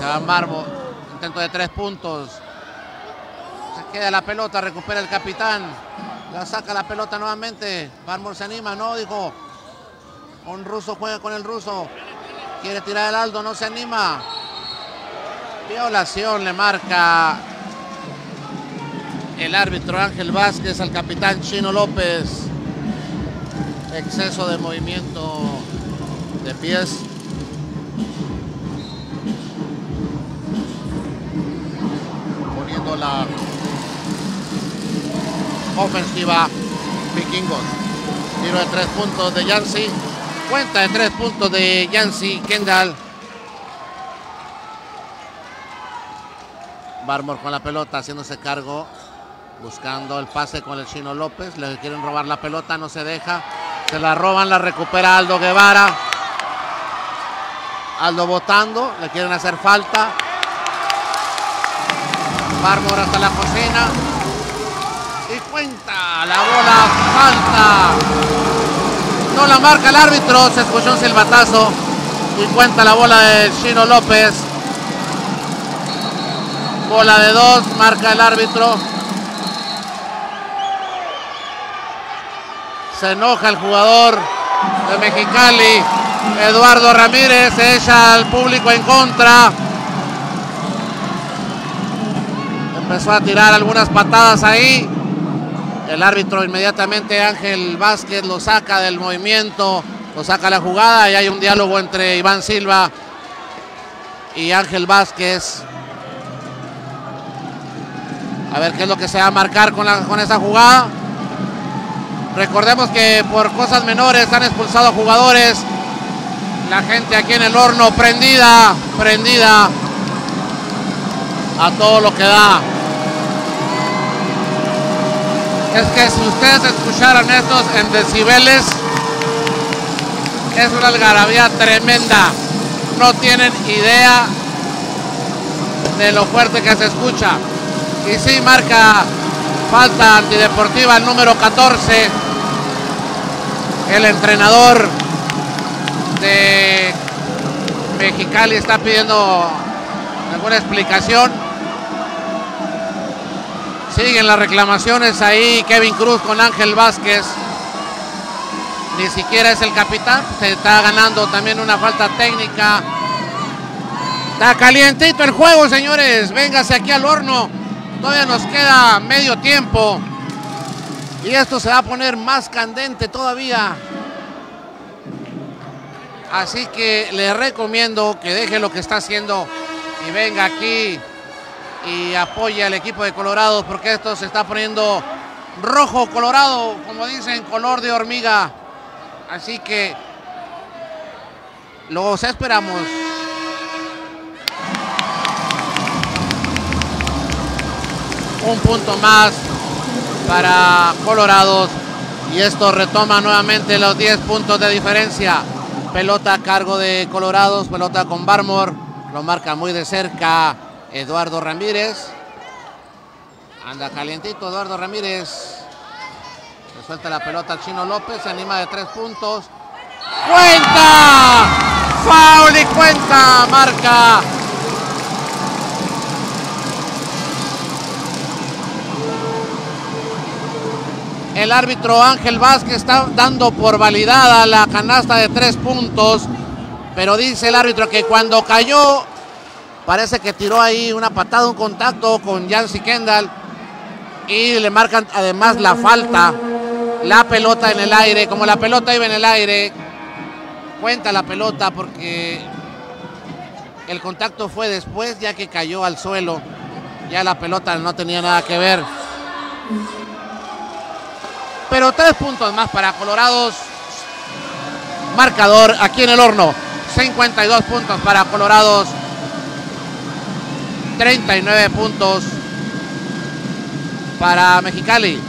va Barmore, intento de 3 puntos. Se queda la pelota, recupera el capitán. La saca la pelota nuevamente. Barmore se anima, no, dijo. Un ruso juega con el ruso. Quiere tirar el Aldo, no se anima. Violación le marca el árbitro Ángel Vázquez al capitán Chino López. Exceso de movimiento de pies. Poniendo la ofensiva Vikingos. Tiro de 3 puntos de Yancy. Cuenta de 3 puntos de Yancy Kendall. Barmore con la pelota, haciéndose cargo, buscando el pase con el Chino López. Le quieren robar la pelota, no se deja. Se la roban, la recupera Aldo Guevara. Aldo botando, le quieren hacer falta. Barmore hasta la cocina. Y cuenta la bola, falta. No la marca el árbitro, se escuchó un silbatazo. Y cuenta la bola del Chino López. Bola de 2, marca el árbitro. Se enoja el jugador de Mexicali, Eduardo Ramírez, se echa al público en contra. Empezó a tirar algunas patadas ahí. El árbitro inmediatamente, Ángel Vázquez, lo saca del movimiento, lo saca a la jugada y hay un diálogo entre Iván Silva y Ángel Vázquez. A ver qué es lo que se va a marcar con esa jugada. Recordemos que por cosas menores han expulsado a jugadores. La gente aquí en el horno prendida a todo lo que da. Es que si ustedes escucharan estos en decibeles, es una algarabía tremenda. No tienen idea de lo fuerte que se escucha. Y sí, marca falta antideportiva el número 14. El entrenador de Mexicali está pidiendo alguna explicación. Siguen las reclamaciones ahí. Kevin Cruz con Ángel Vázquez. Ni siquiera es el capitán. Se está ganando también una falta técnica. Está calientito el juego, señores. Véngase aquí al horno. Todavía nos queda medio tiempo. Y esto se va a poner más candente todavía. Así que le recomiendo que deje lo que está haciendo y venga aquí y apoye al equipo de Colorado, porque esto se está poniendo rojo colorado, como dicen, color de hormiga. Así que los esperamos. Un punto más para Colorados y esto retoma nuevamente los 10 puntos de diferencia. Pelota a cargo de Colorados, pelota con Barmore, lo marca muy de cerca Eduardo Ramírez. Anda calientito Eduardo Ramírez. Se suelta la pelota al Chino López, se anima de 3 puntos. ¡Cuenta! ¡Foul y cuenta! Marca el árbitro Ángel Vázquez. Está dando por validada la canasta de 3 puntos, pero dice el árbitro que cuando cayó parece que tiró ahí una patada, un contacto con Yancy Kendall y le marcan además la falta. La pelota en el aire, como la pelota iba en el aire, cuenta la pelota porque el contacto fue después, ya que cayó al suelo. Ya la pelota no tenía nada que ver. Pero 3 puntos más para Colorados. Marcador aquí en el horno. 52 puntos para Colorados. 39 puntos para Mexicali.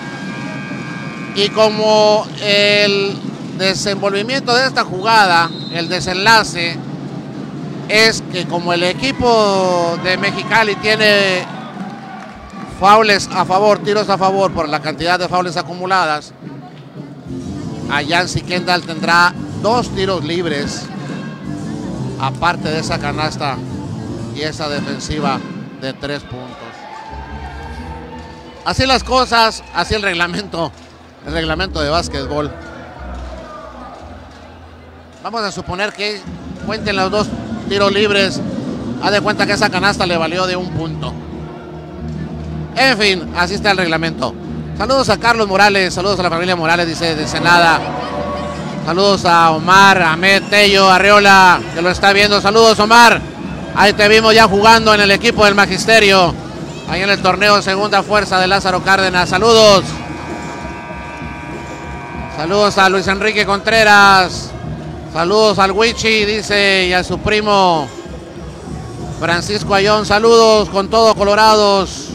Y como el desenvolvimiento de esta jugada, el desenlace, es que como el equipo de Mexicali tiene faules a favor, tiros a favor por la cantidad de faules acumuladas, a Yancy Kendall tendrá 2 tiros libres, aparte de esa canasta y esa defensiva de 3 puntos. Así las cosas, así el reglamento de básquetbol. Vamos a suponer que cuenten los 2 tiros libres. Haz de cuenta que esa canasta le valió de 1 punto. En fin, así está el reglamento. Saludos a Carlos Morales, saludos a la familia Morales, dice de Senada. Saludos a Omar, Ahmed, Tello, Arreola, que lo está viendo. Saludos, Omar. Ahí te vimos ya jugando en el equipo del Magisterio, ahí en el torneo Segunda Fuerza de Lázaro Cárdenas. Saludos. Saludos a Luis Enrique Contreras. Saludos al Wichi, dice, y a su primo Francisco Ayón. Saludos con todo, Colorados.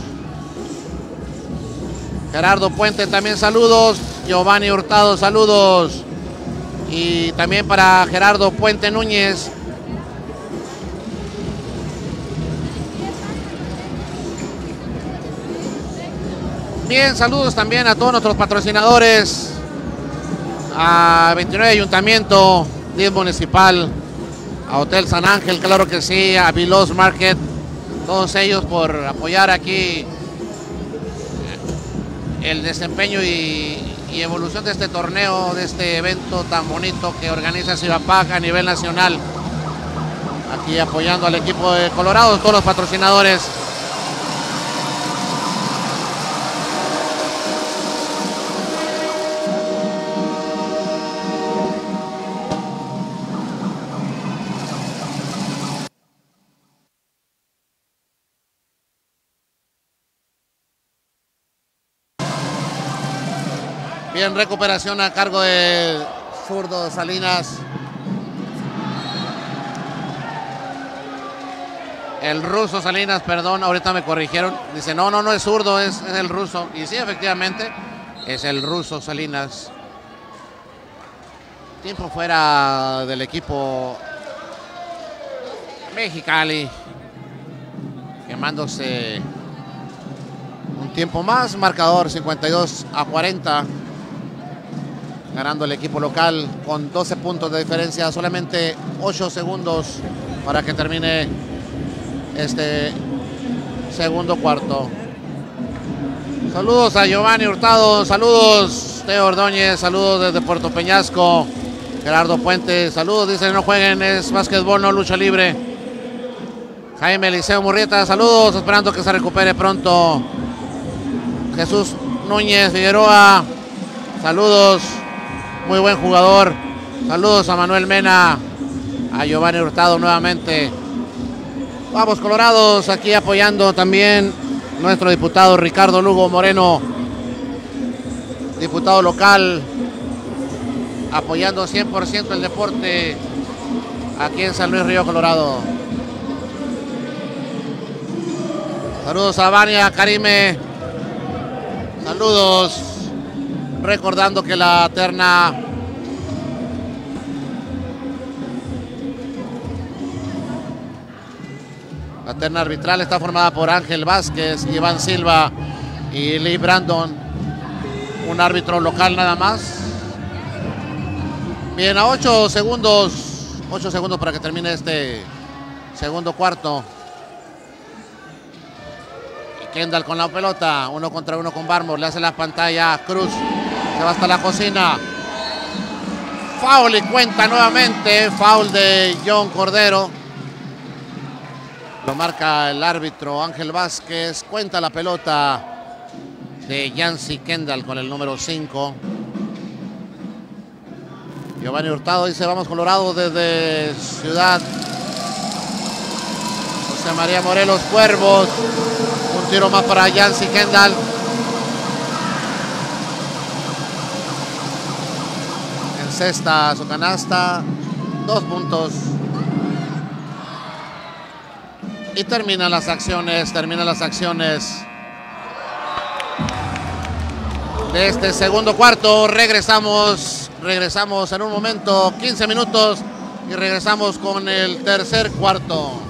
Gerardo Puente también saludos. Giovanni Hurtado, saludos. Y también para Gerardo Puente Núñez. Bien, saludos también a todos nuestros patrocinadores. A 29 Ayuntamiento, 10 Municipal, a Hotel San Ángel, claro que sí, a Vilos Market. Todos ellos por apoyar aquí el desempeño y evolución de este torneo, de este evento tan bonito que organiza Cibapac a nivel nacional. Aquí apoyando al equipo de Colorado, todos los patrocinadores. Bien, recuperación a cargo de zurdo Salinas. El ruso Salinas, perdón, ahorita me corrigieron. Dice, no es zurdo, es el ruso. Y sí, efectivamente, es el ruso Salinas. Tiempo fuera del equipo Mexicali. Quemándose un tiempo más. Marcador 52-40. Ganando el equipo local con 12 puntos de diferencia. Solamente 8 segundos para que termine este segundo cuarto. Saludos a Giovanni Hurtado, saludos Teo Ordóñez, saludos desde Puerto Peñasco. Gerardo Puente, saludos, dice no jueguen, es básquetbol, no lucha libre. Jaime Eliseo Murrieta, saludos, esperando que se recupere pronto. Jesús Núñez Figueroa, saludos, muy buen jugador. Saludos a Manuel Mena, a Giovanni Hurtado nuevamente. Vamos Colorados, aquí apoyando también nuestro diputado Ricardo Lugo Moreno, diputado local, apoyando 100% el deporte aquí en San Luis Río Colorado. Saludos a Vania, Karime, saludos, recordando que la terna arbitral está formada por Ángel Vázquez, Iván Silva y Lee Brandon, un árbitro local nada más. Bien, a 8 segundos para que termine este segundo cuarto. Y Kendall con la pelota, 1 contra 1 con Barmore, le hace la pantalla a Cruz, se va hasta la cocina. Foul y cuenta nuevamente, foul de John Cordero. Lo marca el árbitro Ángel Vázquez. Cuenta la pelota de Yancy Kendall con el número 5. Giovanni Hurtado dice vamos Colorado desde Ciudad José María Morelos Cuervos. Un tiro más para Yancy Kendall. Encesta su canasta. 2 puntos. Y terminan las acciones de este segundo cuarto. Regresamos en un momento, 15 minutos, y regresamos con el tercer cuarto.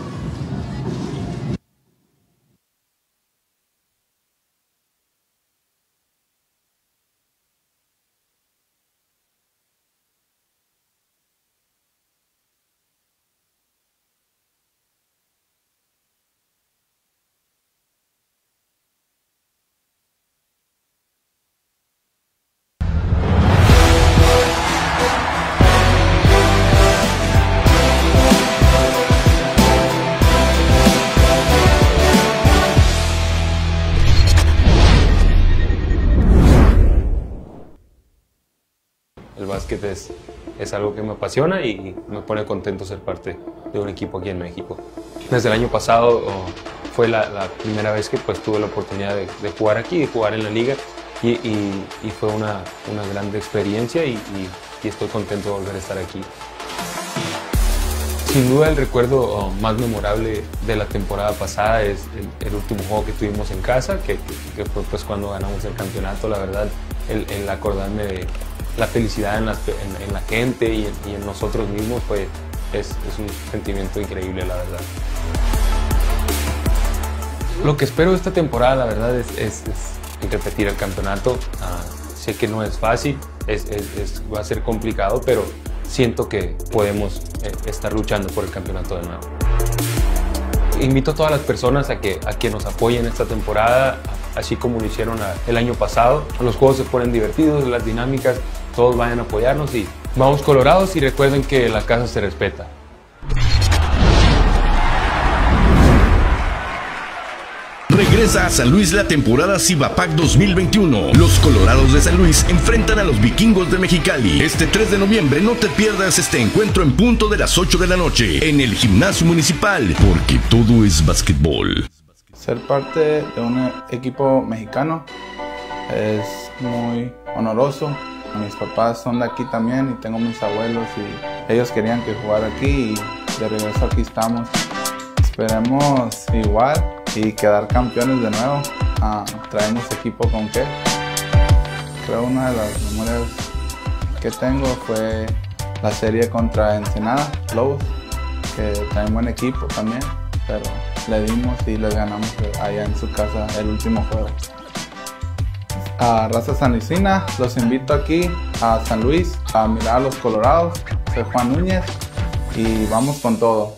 básquet es algo que me apasiona y me pone contento ser parte de un equipo aquí en México. Desde el año pasado fue la primera vez que pues, tuve la oportunidad de jugar aquí, de jugar en la liga y fue una gran experiencia y estoy contento de volver a estar aquí. Sin duda el recuerdo más memorable de la temporada pasada es el último juego que tuvimos en casa, que fue pues, cuando ganamos el campeonato. La verdad, el acordarme de la felicidad en la gente y en nosotros mismos pues, es un sentimiento increíble, la verdad. Lo que espero de esta temporada, la verdad, es repetir el campeonato. Sé que no es fácil, va a ser complicado, pero siento que podemos estar luchando por el campeonato de nuevo. Invito a todas las personas a que nos apoyen esta temporada, así como lo hicieron el año pasado. Los juegos se ponen divertidos, las dinámicas, todos vayan a apoyarnos y vamos Colorados y recuerden que la casa se respeta. Regresa a San Luis la temporada Cibapac 2021. Los Colorados de San Luis enfrentan a los Vikingos de Mexicali. Este 3 de noviembre no te pierdas este encuentro en punto de las 8 de la noche en el Gimnasio Municipal, porque todo es básquetbol. Ser parte de un equipo mexicano es muy honoroso. Mis papás son de aquí también y tengo mis abuelos y ellos querían que jugara aquí y de regreso aquí estamos. Esperemos igual y quedar campeones de nuevo. Traemos equipo con qué. Creo una de las memorias que tengo fue la serie contra Ensenada Lobos, que traen buen equipo también, pero le dimos y les ganamos allá en su casa el último juego. A raza sanluisina, los invito aquí a San Luis a mirar a los Colorados. Soy Juan Núñez y vamos con todo.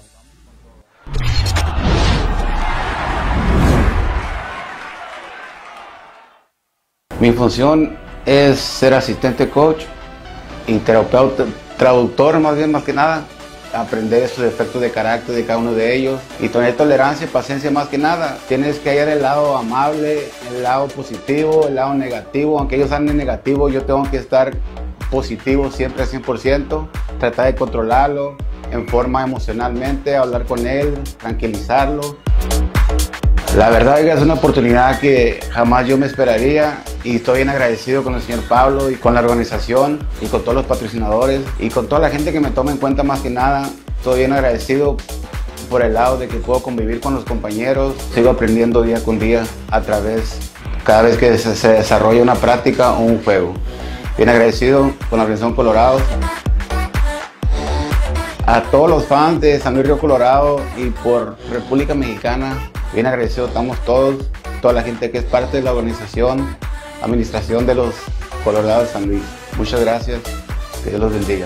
Mi función es ser asistente coach y terapeuta, traductor más que nada, aprender sus defectos de carácter de cada uno de ellos y tener tolerancia y paciencia más que nada. Tienes que hallar el lado amable, el lado positivo, el lado negativo. Aunque ellos anden negativo, yo tengo que estar positivo siempre al 100%, tratar de controlarlo en forma emocionalmente, hablar con él, tranquilizarlo. La verdad es una oportunidad que jamás yo me esperaría y estoy bien agradecido con el señor Pablo y con la organización y con todos los patrocinadores y con toda la gente que me toma en cuenta más que nada. Estoy bien agradecido por el lado de que puedo convivir con los compañeros. Sigo aprendiendo día con día cada vez que se desarrolla una práctica o un juego. Bien agradecido con la organización Colorados. A todos los fans de San Luis Río Colorado y por República Mexicana, bien agradecido estamos todos, toda la gente que es parte de la organización, administración de los Colorados de San Luis. Muchas gracias, que Dios los bendiga.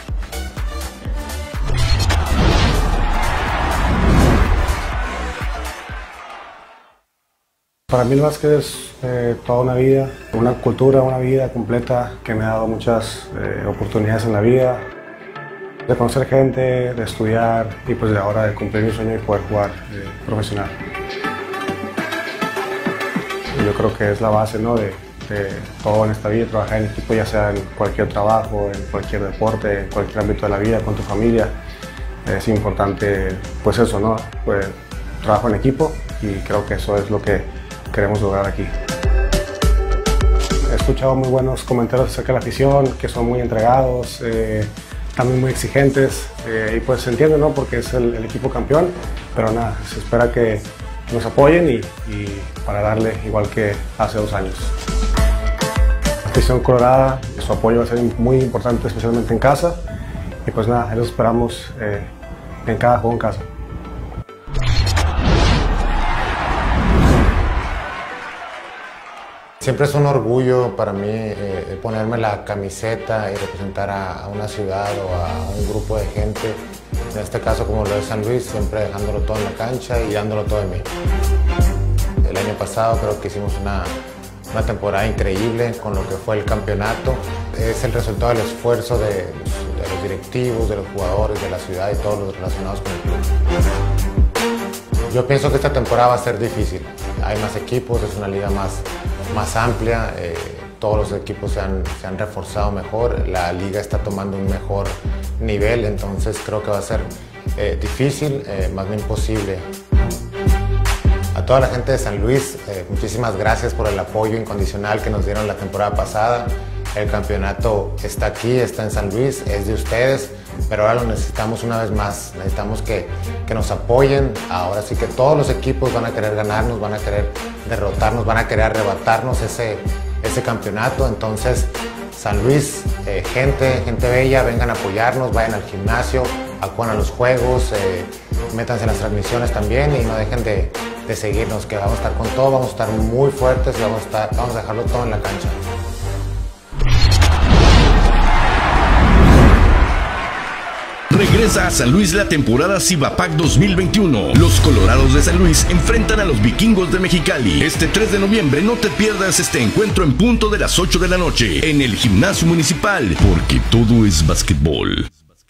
Para mí el básquet es toda una vida, una cultura, una vida completa que me ha dado muchas oportunidades en la vida, de conocer gente, de estudiar y pues de ahora de cumplir mi sueño y poder jugar profesional. Yo creo que es la base, ¿no?, de todo en esta vida, trabajar en equipo, ya sea en cualquier trabajo, en cualquier deporte, en cualquier ámbito de la vida, con tu familia. Es importante, pues eso, ¿no?, pues trabajo en equipo y creo que eso es lo que queremos lograr aquí. He escuchado muy buenos comentarios acerca de la afición, que son muy entregados, también muy exigentes, y pues se entiende, ¿no?, porque es el equipo campeón, pero nada, se espera que nos apoyen y para darle igual que hace 2 años. La afición colorada, su apoyo va a ser muy importante, especialmente en casa, y pues nada, los esperamos en cada juego en casa. Siempre es un orgullo para mí ponerme la camiseta y representar a una ciudad o a un grupo de gente, en este caso como lo de San Luis, siempre dejándolo todo en la cancha y dándolo todo de mí. El año pasado creo que hicimos una temporada increíble con lo que fue el campeonato. Es el resultado del esfuerzo de los directivos, de los jugadores, de la ciudad y todos los relacionados con el club. Yo pienso que esta temporada va a ser difícil. Hay más equipos, es una liga más amplia, todos los equipos se han reforzado mejor, la liga está tomando un mejor nivel, entonces creo que va a ser difícil, más bien imposible. A toda la gente de San Luis, muchísimas gracias por el apoyo incondicional que nos dieron la temporada pasada. El campeonato está aquí, está en San Luis, es de ustedes, pero ahora lo necesitamos una vez más. Necesitamos que nos apoyen. Ahora sí que todos los equipos van a querer ganarnos, van a querer derrotarnos, van a querer arrebatarnos ese campeonato. Entonces, San Luis, gente bella, vengan a apoyarnos, vayan al gimnasio, acudan a los juegos, métanse en las transmisiones también y no dejen de seguirnos, que vamos a estar con todo, vamos a estar muy fuertes y vamos a dejarlo todo en la cancha. Regresa a San Luis la temporada Cibapac 2021. Los Colorados de San Luis enfrentan a los Vikingos de Mexicali. Este 3 de noviembre no te pierdas este encuentro en punto de las 8 de la noche en el Gimnasio Municipal, porque todo es básquetbol.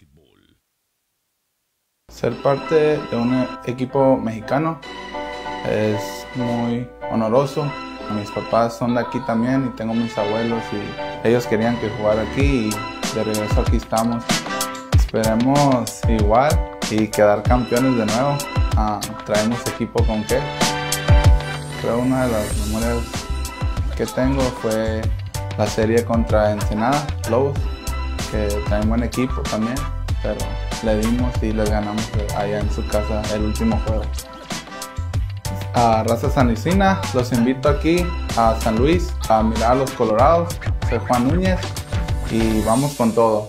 Ser parte de un equipo mexicano es muy honoroso. Mis papás son de aquí también y tengo mis abuelos y ellos querían que jugara aquí y de regreso aquí estamos. Esperemos igual y quedar campeones de nuevo. Traemos equipo con qué. Creo una de las memorias que tengo fue la serie contra Ensenada, Lobos, que traen buen equipo también, pero le dimos y les ganamos allá en su casa el último juego. A raza sanluisina, los invito aquí a San Luis a mirar a los Colorados. Soy Juan Núñez y vamos con todo.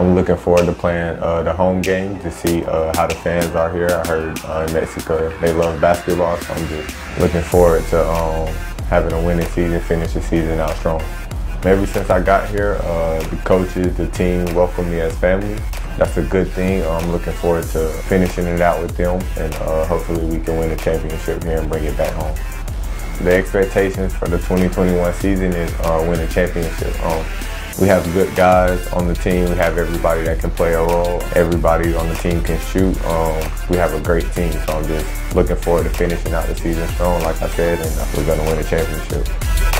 I'm looking forward to playing the home game to see how the fans are here. I heard in Mexico they love basketball, so I'm just looking forward to having a winning season, finish the season out strong. Ever since I got here, the coaches, the team welcomed me as family. That's a good thing. I'm looking forward to finishing it out with them, and hopefully we can win a championship here and bring it back home. The expectations for the 2021 season is win a championship. We have good guys on the team. We have everybody that can play a role. Everybody on the team can shoot. We have a great team, so I'm just looking forward to finishing out the season strong, like I said, and we're going to win a championship.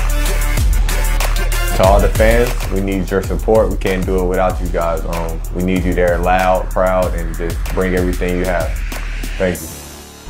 To all the fans, we need your support. We can't do it without you guys. We need you there loud, proud, and just bring everything you have. Thank you.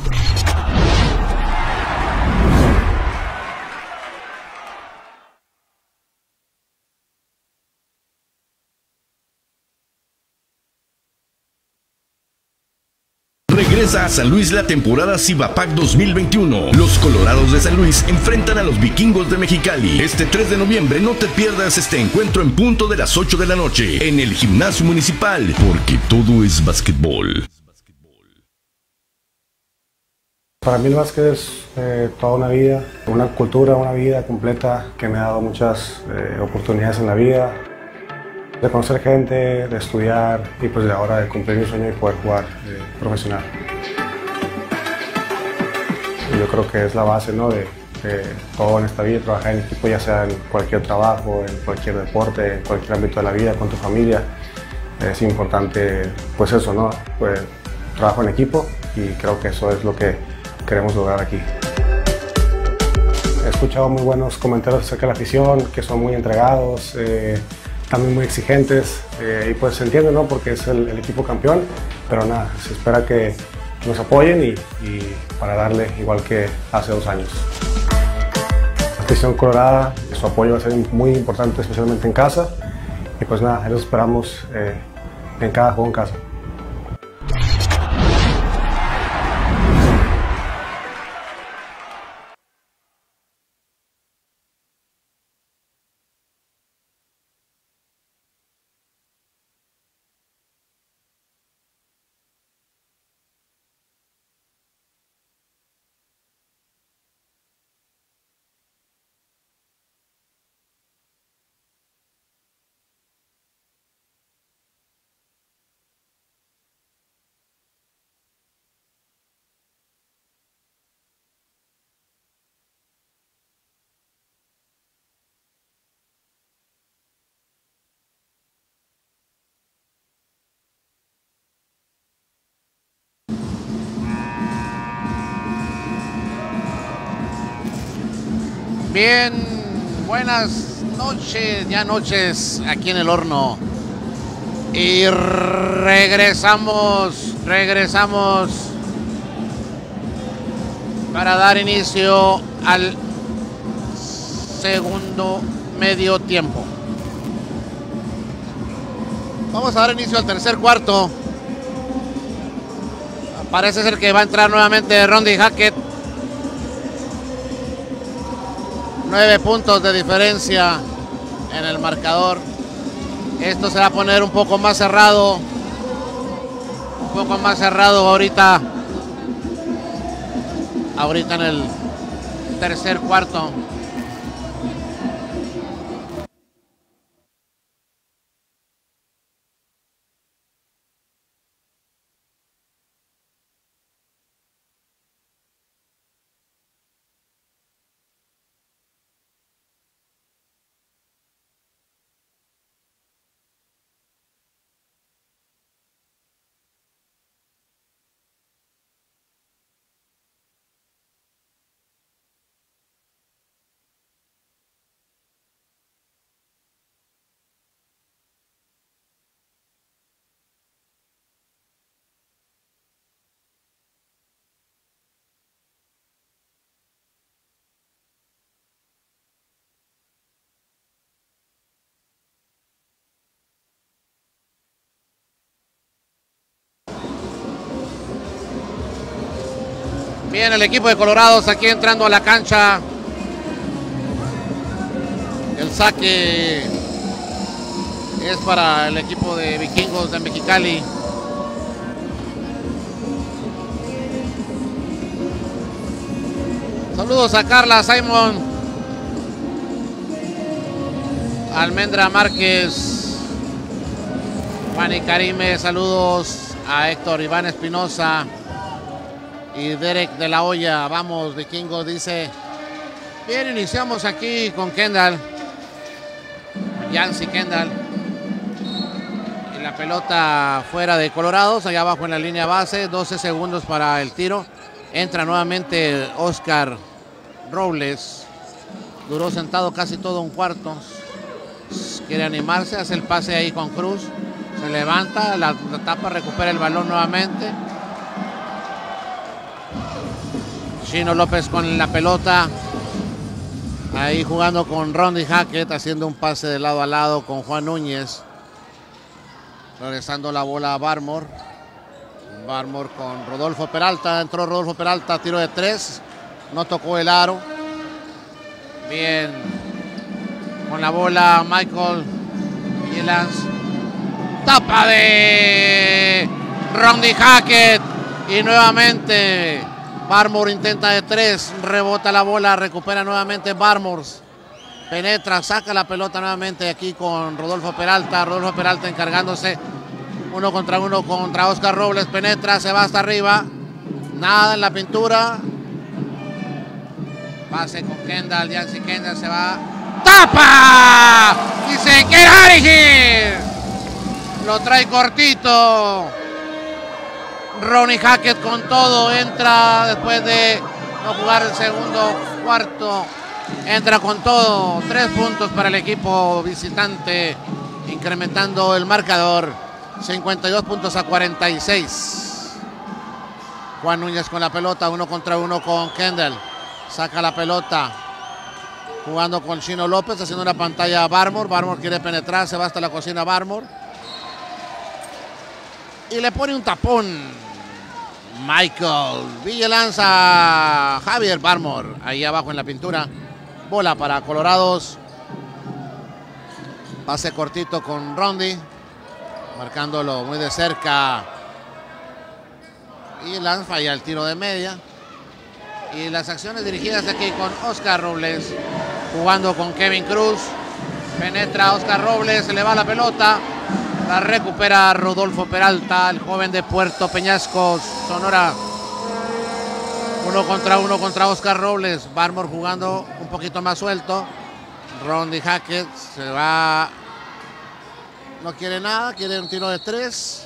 Regresa a San Luis la temporada Cibapac 2021. Los Colorados de San Luis enfrentan a los Vikingos de Mexicali. Este 3 de noviembre no te pierdas este encuentro en punto de las 8 de la noche en el Gimnasio Municipal, porque todo es básquetbol. Para mí el básquet es toda una vida, una cultura, una vida completa que me ha dado muchas oportunidades en la vida. De conocer gente, de estudiar y pues de ahora de cumplir mi sueño y poder jugar profesional. Yo creo que es la base, ¿no?, de todo en esta vida, trabajar en equipo, ya sea en cualquier trabajo, en cualquier deporte, en cualquier ámbito de la vida, con tu familia. Es importante, pues eso, ¿no?, pues trabajo en equipo, y creo que eso es lo que queremos lograr aquí. He escuchado muy buenos comentarios acerca de la afición, que son muy entregados, también muy exigentes, y pues se entiende, ¿no?, porque es el equipo campeón, pero nada, se espera que nos apoyen y para darle igual que hace 2 años. La afición colorada, su apoyo va a ser muy importante, especialmente en casa, y pues nada, eso esperamos en cada juego en casa. Bien, buenas noches, ya noches aquí en el horno. Y regresamos para dar inicio al segundo medio tiempo. Vamos a dar inicio al tercer cuarto. Parece ser que va a entrar nuevamente Rondy Hackett. 9 puntos de diferencia en el marcador. Esto se va a poner un poco más cerrado. Ahorita en el tercer cuarto. Bien, el equipo de Colorados aquí entrando a la cancha. El saque es para el equipo de Vikingos de Mexicali. Saludos a Carla Simon, Almendra Márquez, Fanny Karime, saludos a Héctor Iván Espinosa y Derek de la Hoya. Vamos, Vikingos, dice. Bien, iniciamos aquí con Kendall, Yancy Kendall. Y la pelota fuera de Colorados, allá abajo en la línea base, 12 segundos para el tiro. Entra nuevamente Oscar Robles. Duró sentado casi todo un cuarto. Quiere animarse, hace el pase ahí con Cruz. Se levanta, la tapa, recupera el balón nuevamente. Chino López con la pelota. Ahí jugando con Rondy Hackett, haciendo un pase de lado a lado con Juan Núñez. Regresando la bola a Barmore. Barmore con Rodolfo Peralta. Entró Rodolfo Peralta, tiro de 3. No tocó el aro. Bien. Con la bola Michael Gillans. Tapa de Rondy Hackett. Y nuevamente Barmore intenta de 3. Rebota la bola. Recupera nuevamente Barmore. Penetra, saca la pelota nuevamente aquí con Rodolfo Peralta. Rodolfo Peralta encargándose 1 contra 1 contra Oscar Robles. Penetra, se va hasta arriba. Nada en la pintura. Pase con Kendall. Yancy Kendall se va. ¡Tapa! Dice que Harry. Lo trae cortito. Ronnie Hackett con todo. Entra después de no jugar el segundo cuarto. Entra con todo. 3 puntos para el equipo visitante. Incrementando el marcador. 52 puntos a 46. Juan Núñez con la pelota. 1 contra 1 con Kendall. Saca la pelota. Jugando con Chino López. Haciendo una pantalla a Barmore. Barmore quiere penetrar. Se va hasta la cocina Barmore. Y le pone un tapón. Michael Villalanza. Javier Barmore. Ahí abajo en la pintura. Bola para Colorados. Pase cortito con Rondy. Marcándolo muy de cerca. Y Lance falla el tiro de media. Y las acciones dirigidas aquí con Oscar Robles. Jugando con Kevin Cruz. Penetra Oscar Robles. Se le va la pelota. La recupera Rodolfo Peralta, el joven de Puerto Peñascos, Sonora. 1 contra 1 contra Oscar Robles. Barmore jugando un poquito más suelto. Rondy Hackett se va. No quiere nada, quiere un tiro de 3.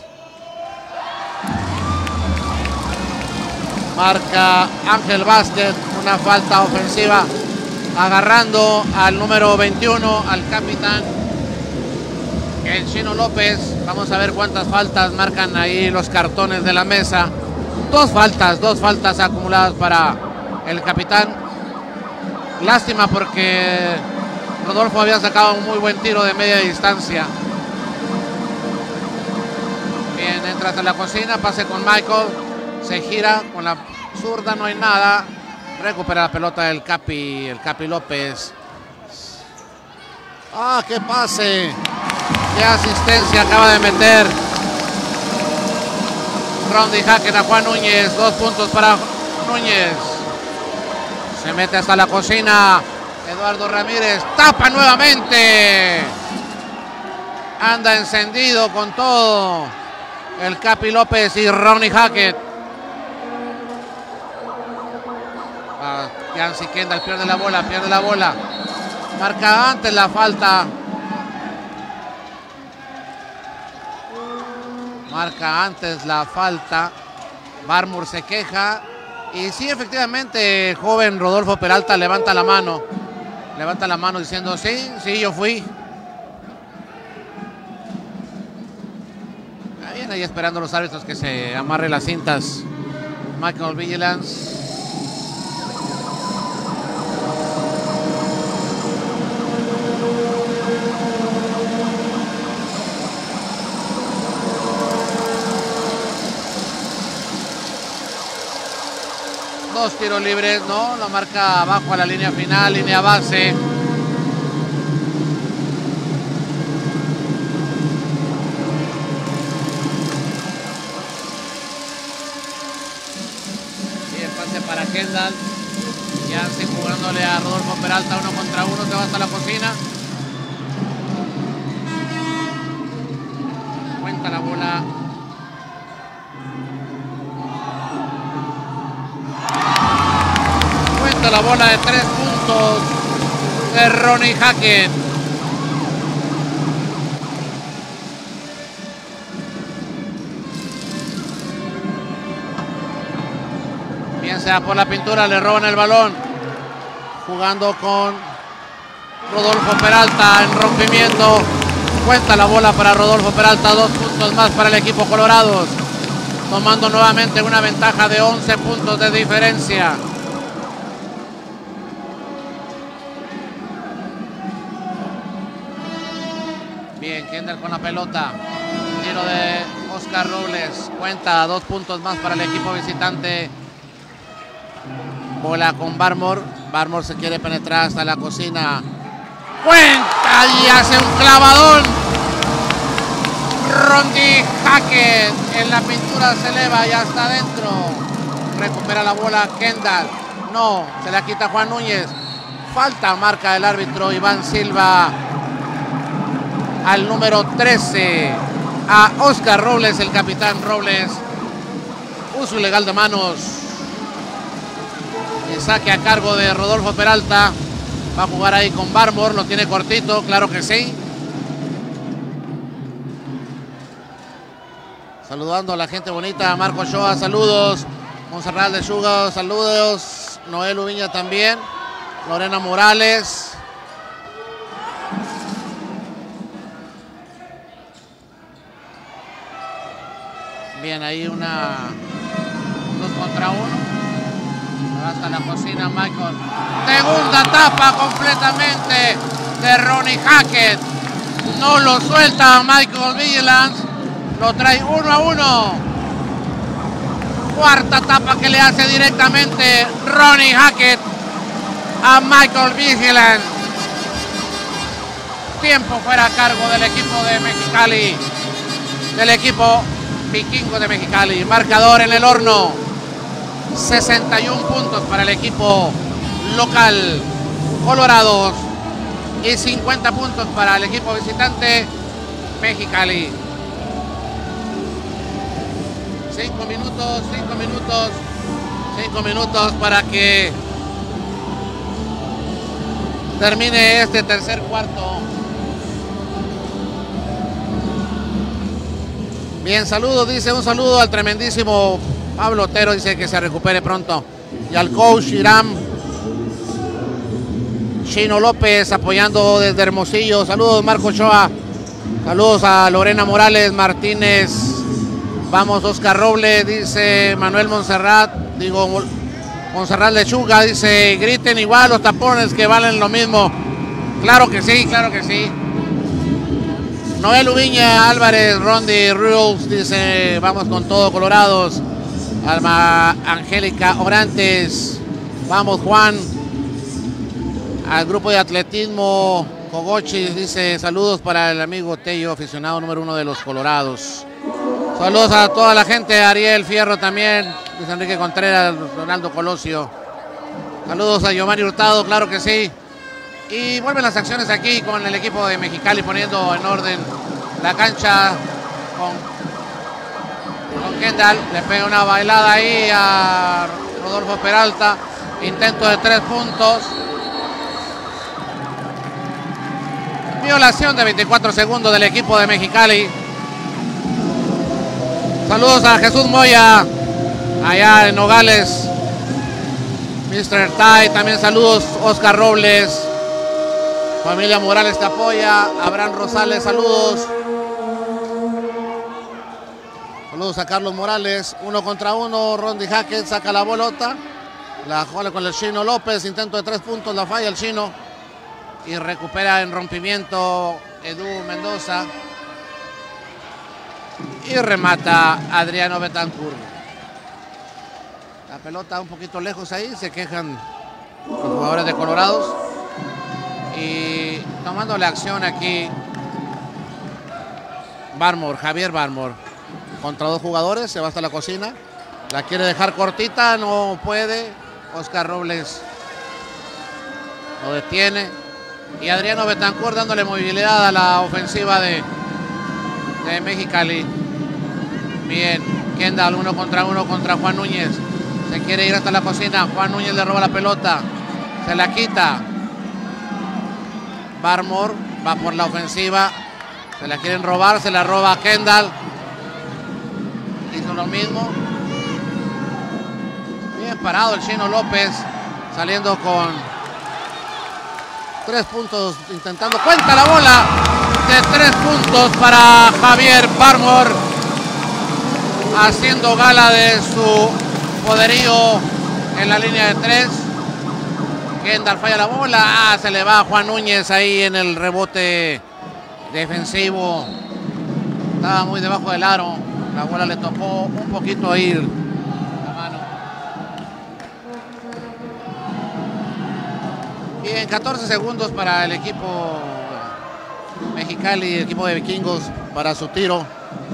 Marca Ángel Vázquez, una falta ofensiva. Agarrando al número 21, al capitán, el Chino López. Vamos a ver cuántas faltas marcan ahí los cartones de la mesa. 2 faltas acumuladas para el capitán. Lástima porque Rodolfo había sacado un muy buen tiro de media distancia. Bien, entra hasta la cocina, pase con Michael. Se gira con la zurda, no hay nada. Recupera la pelota el Capi López. ¡Ah, qué pase! ¡Qué asistencia acaba de meter Rondy Hackett a Juan Núñez! 2 puntos para Núñez. Se mete hasta la cocina Eduardo Ramírez. ¡Tapa nuevamente! Anda encendido con todo el Capi López y Ronnie Hackett. Yancy Kendall pierde la bola. Marca antes la falta. Barmore se queja. Y sí, efectivamente, el joven Rodolfo Peralta levanta la mano diciendo, sí, yo fui. Ahí esperando los árbitros que se amarre las cintas. Michael Vigilance. Dos tiros libres, no, lo marca abajo a la línea final, línea base. Kendall. Yancy jugándole a Rodolfo Peralta 1 contra 1, se va hasta la cocina. Cuenta la bola. Cuenta la bola de 3 puntos de Ronnie Hackett. Bien sea por la pintura, le roban el balón. Jugando con Rodolfo Peralta en rompimiento. Cuenta la bola para Rodolfo Peralta, 2 puntos más para el equipo Colorados. Tomando nuevamente una ventaja de 11 puntos de diferencia. Bien, Kendall con la pelota. Tiro de Oscar Robles. Cuenta 2 puntos más para el equipo visitante. Bola con Barmore. Barmore se quiere penetrar hasta la cocina. Cuenta y hace un clavadón. Ronnie Hackett en la pintura se eleva y hasta adentro. Recupera la bola Kendall. No, se la quita Juan Núñez. Falta, marca el árbitro Iván Silva. Al número 13. A Oscar Robles, el capitán Robles. Uso ilegal de manos. El saque a cargo de Rodolfo Peralta. Va a jugar ahí con Barmore. Lo tiene cortito, claro que sí. Saludando a la gente bonita. Marco Ochoa, saludos. Monserrat Lechuga, saludos. Noel Ubiña también. Lorena Morales. Bien, ahí una 2 contra 1. Hasta la cocina Michael. Segunda tapa completamente de Ronnie Hackett. No lo suelta Michael Vigilance. Lo trae 1 a 1. Cuarta tapa que le hace directamente Ronnie Hackett a Michael Vigilance. Tiempo fuera a cargo del equipo de Mexicali. Del equipo Vikingo de Mexicali. Marcador en el horno. 61 puntos para el equipo local Colorados y 50 puntos para el equipo visitante Mexicali. 5 minutos para que termine este tercer cuarto. Bien, saludos, dice un saludo al tremendísimo Pablo Otero, dice que se recupere pronto. Y al coach Hiram Chino López apoyando desde Hermosillo. Saludos Marco Ochoa. Saludos a Lorena Morales Martínez. Vamos Oscar Robles, dice Manuel Monserrat. Digo Monserrat Lechuga, dice griten igual los tapones que valen lo mismo. Claro que sí, claro que sí. Noel Ubiña Álvarez, Rondi Rules, dice vamos con todo Colorados. Alma Angélica Orantes, vamos Juan. Al grupo de atletismo Cogochi dice saludos para el amigo Tello, aficionado número 1 de los Colorados. Saludos a toda la gente, Ariel Fierro también, dice Enrique Contreras, Ronaldo Colosio. Saludos a Giovanni Hurtado, claro que sí. Y vuelven las acciones aquí con el equipo de Mexicali poniendo en orden la cancha con Kendall. Le pega una bailada ahí a Rodolfo Peralta. Intento de 3 puntos. Violación de 24 segundos del equipo de Mexicali. Saludos a Jesús Moya allá en Nogales. Mr. Tai, también saludos Oscar Robles. Familia Morales te apoya. Abraham Rosales, saludos. Saludos a Carlos Morales. 1 contra 1. Ronnie Hackett saca la bolota. La juega con el Chino López. Intento de 3 puntos. La falla el Chino. Y recupera en rompimiento Edu Mendoza. Y remata Adriano Betancourt. La pelota un poquito lejos ahí. Se quejan los jugadores de Colorados. Y tomando la acción aquí Barmore, Javier Barmore contra 2 jugadores, se va hasta la cocina, la quiere dejar cortita, no puede, Oscar Robles lo detiene. Y Adriano Betancourt dándole movilidad a la ofensiva de Mexicali. Bien, Kendall 1 contra Juan Núñez. Se quiere ir hasta la cocina. Juan Núñez le roba la pelota. Se la quita. Barmore va por la ofensiva. Se la quieren robar. Se la roba Kendall. Hizo lo mismo. Bien parado el Chino López. Saliendo con 3 puntos. Intentando. Cuenta la bola de 3 puntos para Javier Barmore. Haciendo gala de su poderío en la línea de 3. Kendall falla la bola. Se le va a Juan Núñez ahí en el rebote defensivo. Estaba muy debajo del aro. La bola le tocó un poquito ahí la mano. Bien, 14 segundos para el equipo Mexicali, el equipo de Vikingos, para su tiro.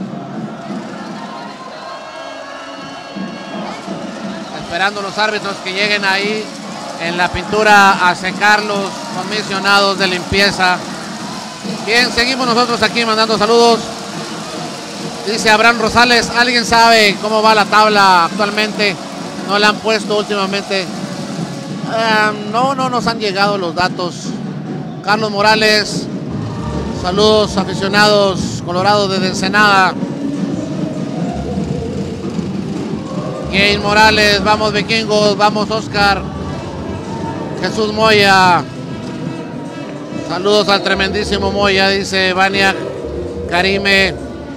Esperando los árbitros que lleguen ahí en la pintura a secar los comisionados de limpieza. Bien, seguimos nosotros aquí mandando saludos. Dice Abraham Rosales, ¿alguien sabe cómo va la tabla actualmente? No la han puesto últimamente. No nos han llegado los datos. Carlos Morales, saludos aficionados colorados desde Ensenada. Gail Morales, vamos Vikingos, vamos Oscar. Jesús Moya, saludos al tremendísimo Moya, dice Vania Karime.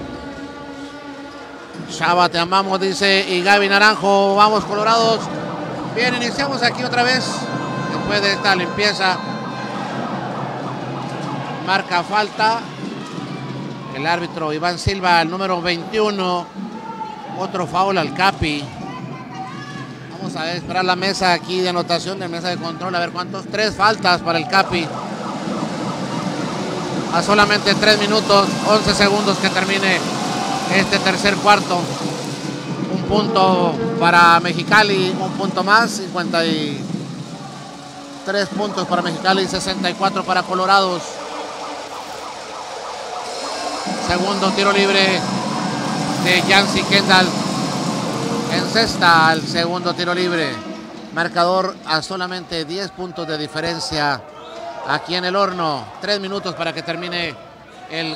Chava, te amamos, dice, y Gaby Naranjo, vamos Colorados. Bien, iniciamos aquí otra vez, después de esta limpieza. Marca falta el árbitro Iván Silva, el número 21. Otro foul al Capi. Vamos a esperar la mesa aquí de anotación, de mesa de control, a ver cuántos. 3 faltas para el Capi. A solamente 3 minutos, 11 segundos que termine este tercer cuarto. Un punto para Mexicali, un punto más, 53 puntos para Mexicali, 64 para Colorados. Segundo tiro libre de Yancy Kendall. Encesta el segundo tiro libre. Marcador a solamente 10 puntos de diferencia aquí en el horno. 3 minutos para que termine el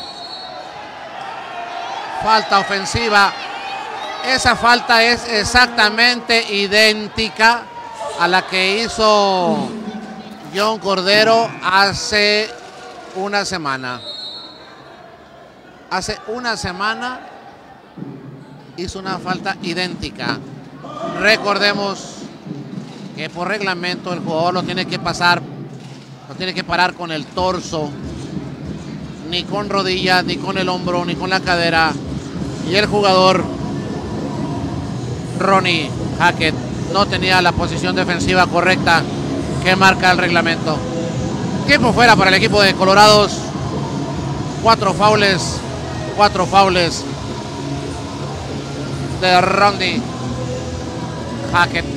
falta ofensiva. Esa falta es exactamente idéntica a la que hizo John Cordero hace una semana. Hace una semana hizo una falta idéntica. Recordemos que por reglamento el jugador lo tiene que pasar, no tiene que parar con el torso, ni con rodilla, ni con el hombro, ni con la cadera. Y el jugador Ronnie Hackett no tenía la posición defensiva correcta que marca el reglamento. Tiempo fuera para el equipo de Colorados. 4 faules de Ronnie Hackett.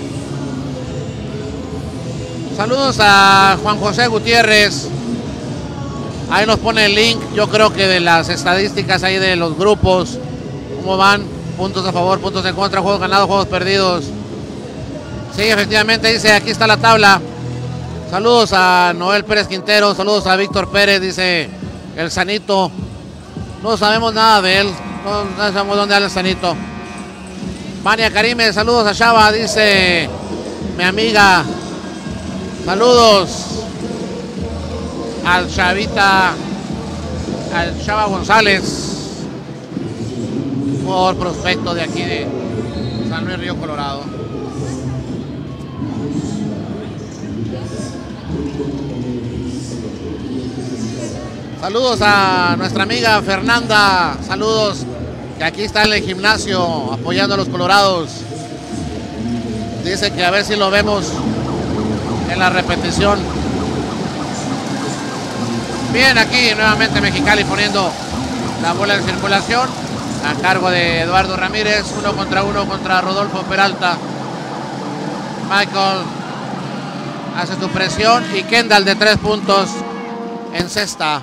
Saludos a Juan José Gutiérrez. Ahí nos pone el link, yo creo que de las estadísticas ahí de los grupos. ¿Cómo van? Puntos a favor, puntos en contra, juegos ganados, juegos perdidos. Sí, efectivamente, dice, aquí está la tabla. Saludos a Noel Pérez Quintero, saludos a Víctor Pérez, dice el Sanito. No sabemos nada de él, no sabemos dónde anda el Sanito. Vania Karime, saludos a Chava, dice mi amiga. Saludos al Chavita, al Chava González, jugador prospecto de aquí de San Luis Río Colorado. Saludos a nuestra amiga Fernanda, saludos, que aquí está en el gimnasio apoyando a los Colorados. Dice que a ver si lo vemos en la repetición. Bien, aquí nuevamente Mexicali poniendo la bola en circulación a cargo de Eduardo Ramírez, 1 contra Rodolfo Peralta. Michael hace su presión y Kendall de 3 puntos en cesta.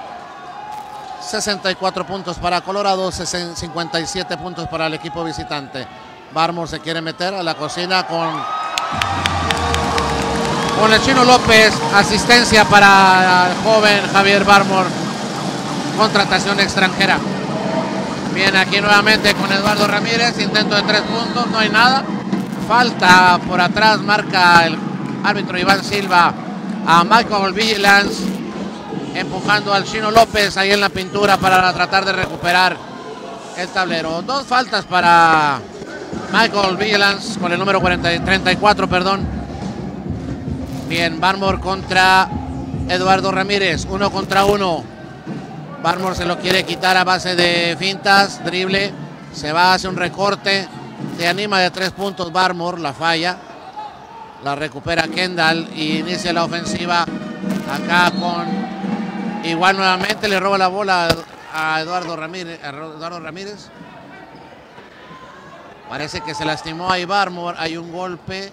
64 puntos para Colorado, 57 puntos para el equipo visitante. Barmore se quiere meter a la cocina con el Chino López. Asistencia para el joven Javier Barmore. Contratación extranjera. Viene aquí nuevamente con Eduardo Ramírez. Intento de 3 puntos, no hay nada. Falta por atrás, marca el árbitro Iván Silva a Michael Vigilance, empujando al Chino López ahí en la pintura para tratar de recuperar el tablero. 2 faltas para Michael Vigilance con el número 34, perdón. Bien, Barmore contra Eduardo Ramírez, 1 contra 1. Barmore se lo quiere quitar a base de fintas, drible, se va hacia un recorte, se anima de 3 puntos Barmore, la falla, la recupera Kendall y inicia la ofensiva acá con, igual nuevamente le roba la bola a Eduardo Ramírez. Parece que se lastimó ahí Barmore, hay un golpe.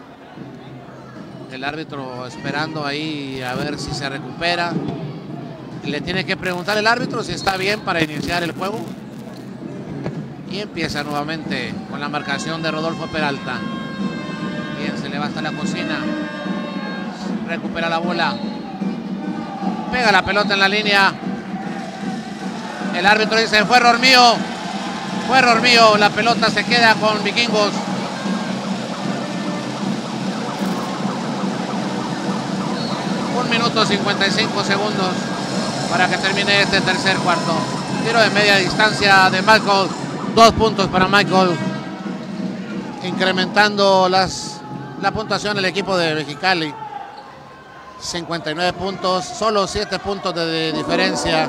El árbitro esperando ahí a ver si se recupera. Le tiene que preguntar el árbitro si está bien para iniciar el juego. Y empieza nuevamente con la marcación de Rodolfo Peralta. Bien, se le va hasta la cocina. Recupera la bola. Pega la pelota en la línea. El árbitro dice, fue error mío. Fue error mío. La pelota se queda con Vikingos. 1 minuto 55 segundos para que termine este tercer cuarto. Tiro de media distancia de Michael. 2 puntos para Michael. Incrementando la puntuación del equipo de Mexicali. 59 puntos. Solo 7 puntos de diferencia.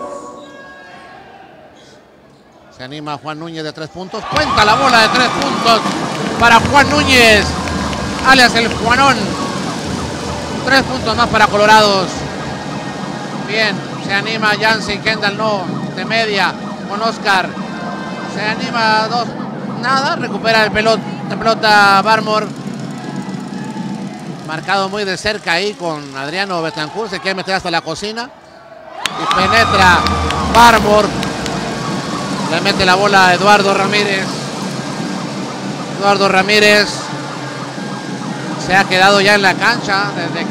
Se anima Juan Núñez de 3 puntos. Cuenta la bola de 3 puntos para Juan Núñez, alias el Juanón. 3 puntos más para Colorados. Bien, se anima Yancy, Kendall no, de media con Oscar. Se anima 2, nada, recupera la pelota Barmore. Marcado muy de cerca ahí con Adriano Betancourt, se quiere meter hasta la cocina. Y penetra Barmore. Le mete la bola a Eduardo Ramírez. Eduardo Ramírez se ha quedado ya en la cancha desde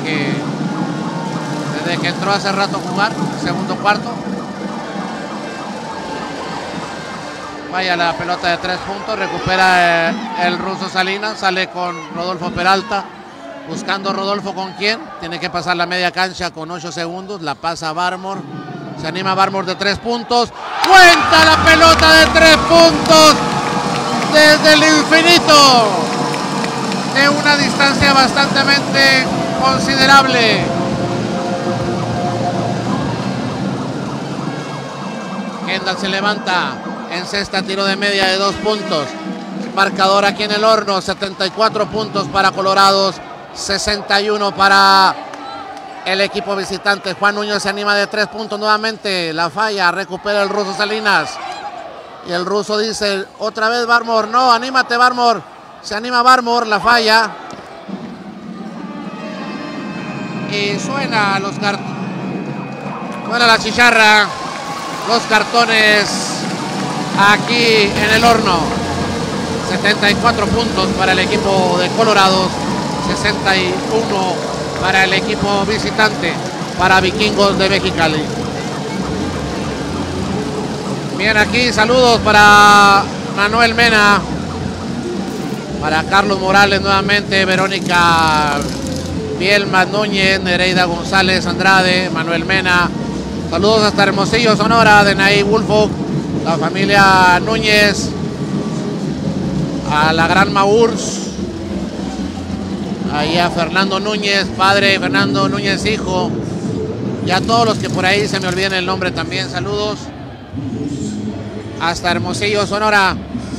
que entró hace rato a jugar, segundo cuarto. Vaya la pelota de 3 puntos, recupera el ruso Salinas, sale con Rodolfo Peralta, buscando Rodolfo con quién, tiene que pasar la media cancha con 8 segundos, la pasa Barmore, se anima Barmore de 3 puntos, cuenta la pelota de 3 puntos desde el infinito, de una distancia bastante considerable. Kendall se levanta, encesta tiro de media de 2 puntos. Marcador aquí en el horno, 74 puntos para Colorados, 61 para el equipo visitante. Juan Núñez se anima de 3 puntos nuevamente, la falla, recupera el ruso Salinas. Y el ruso dice, otra vez Barmore, no, anímate Barmore. Se anima Barmore, la falla. Y suena suena la chicharra, los cartones aquí en el horno. 74 puntos para el equipo de Colorado, 61 para el equipo visitante, para Vikingos de Mexicali. Bien, aquí saludos para Manuel Mena, para Carlos Morales nuevamente, Verónica Bielma Núñez, Nereida González Andrade, Manuel Mena. Saludos hasta Hermosillo, Sonora, de Naí Woolfolk, la familia Núñez, a la gran Maurs, ahí a Fernando Núñez, padre, Fernando Núñez, hijo, y a todos los que por ahí se me olviden el nombre también, saludos. Hasta Hermosillo, Sonora.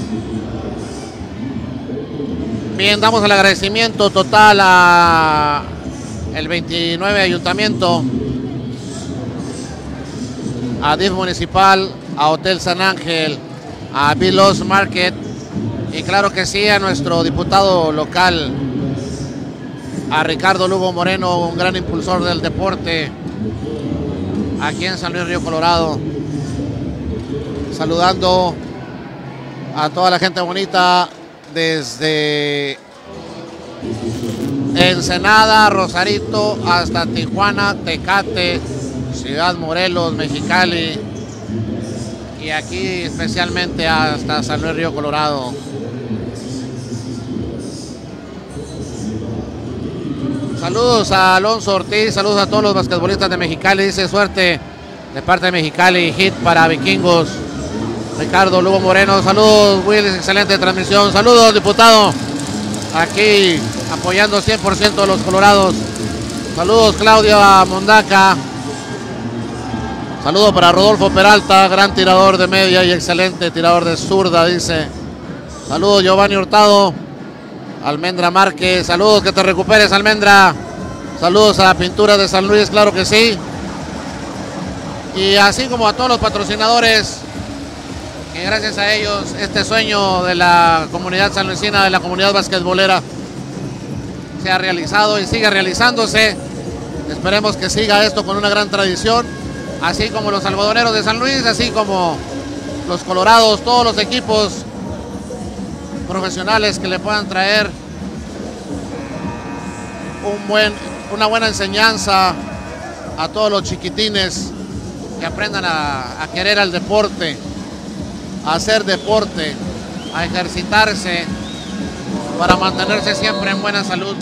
Bien, damos el agradecimiento total a el 29 Ayuntamiento, a DIF Municipal, a Hotel San Ángel, a Vilos Market y claro que sí a nuestro diputado local, a Ricardo Lugo Moreno, un gran impulsor del deporte aquí en San Luis Río Colorado. Saludando a toda la gente bonita desde Ensenada, Rosarito, hasta Tijuana, Tecate, Ciudad Morelos, Mexicali y aquí especialmente hasta San Luis Río Colorado. Saludos a Alonso Ortiz, saludos a todos los basquetbolistas de Mexicali, dice suerte de parte de Mexicali, hit para Vikingos. Ricardo Lugo Moreno, saludos Willis, excelente transmisión, saludos diputado, aquí apoyando 100% a los colorados. Saludos Claudia Mondaca, saludos para Rodolfo Peralta, gran tirador de media y excelente tirador de zurda, dice. Saludos Giovanni Hurtado. Almendra Márquez, saludos, que te recuperes Almendra. Saludos a Pinturas de San Luis, claro que sí. Y así como a todos los patrocinadores, que gracias a ellos este sueño de la comunidad sanluisina, de la comunidad basquetbolera, se ha realizado y sigue realizándose. Esperemos que siga esto con una gran tradición, así como los algodoneros de San Luis, así como los colorados, todos los equipos profesionales que le puedan traer una buena enseñanza a todos los chiquitines, que aprendan a querer al deporte, a hacer deporte, a ejercitarse para mantenerse siempre en buena salud.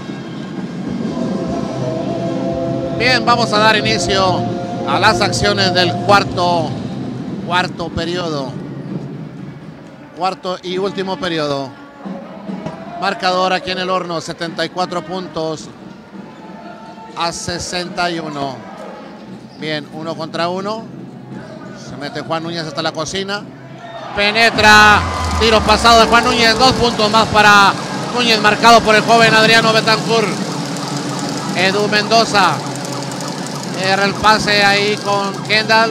Bien, vamos a dar inicio a las acciones del cuarto periodo. Cuarto y último periodo. Marcador aquí en el horno, 74 puntos a 61. Bien, 1 contra 1. Se mete Juan Núñez hasta la cocina. Penetra. Tiro pasado de Juan Núñez. 2 puntos más para Núñez, marcado por el joven Adriano Betancourt. Edu Mendoza. Era el pase ahí con Kendall.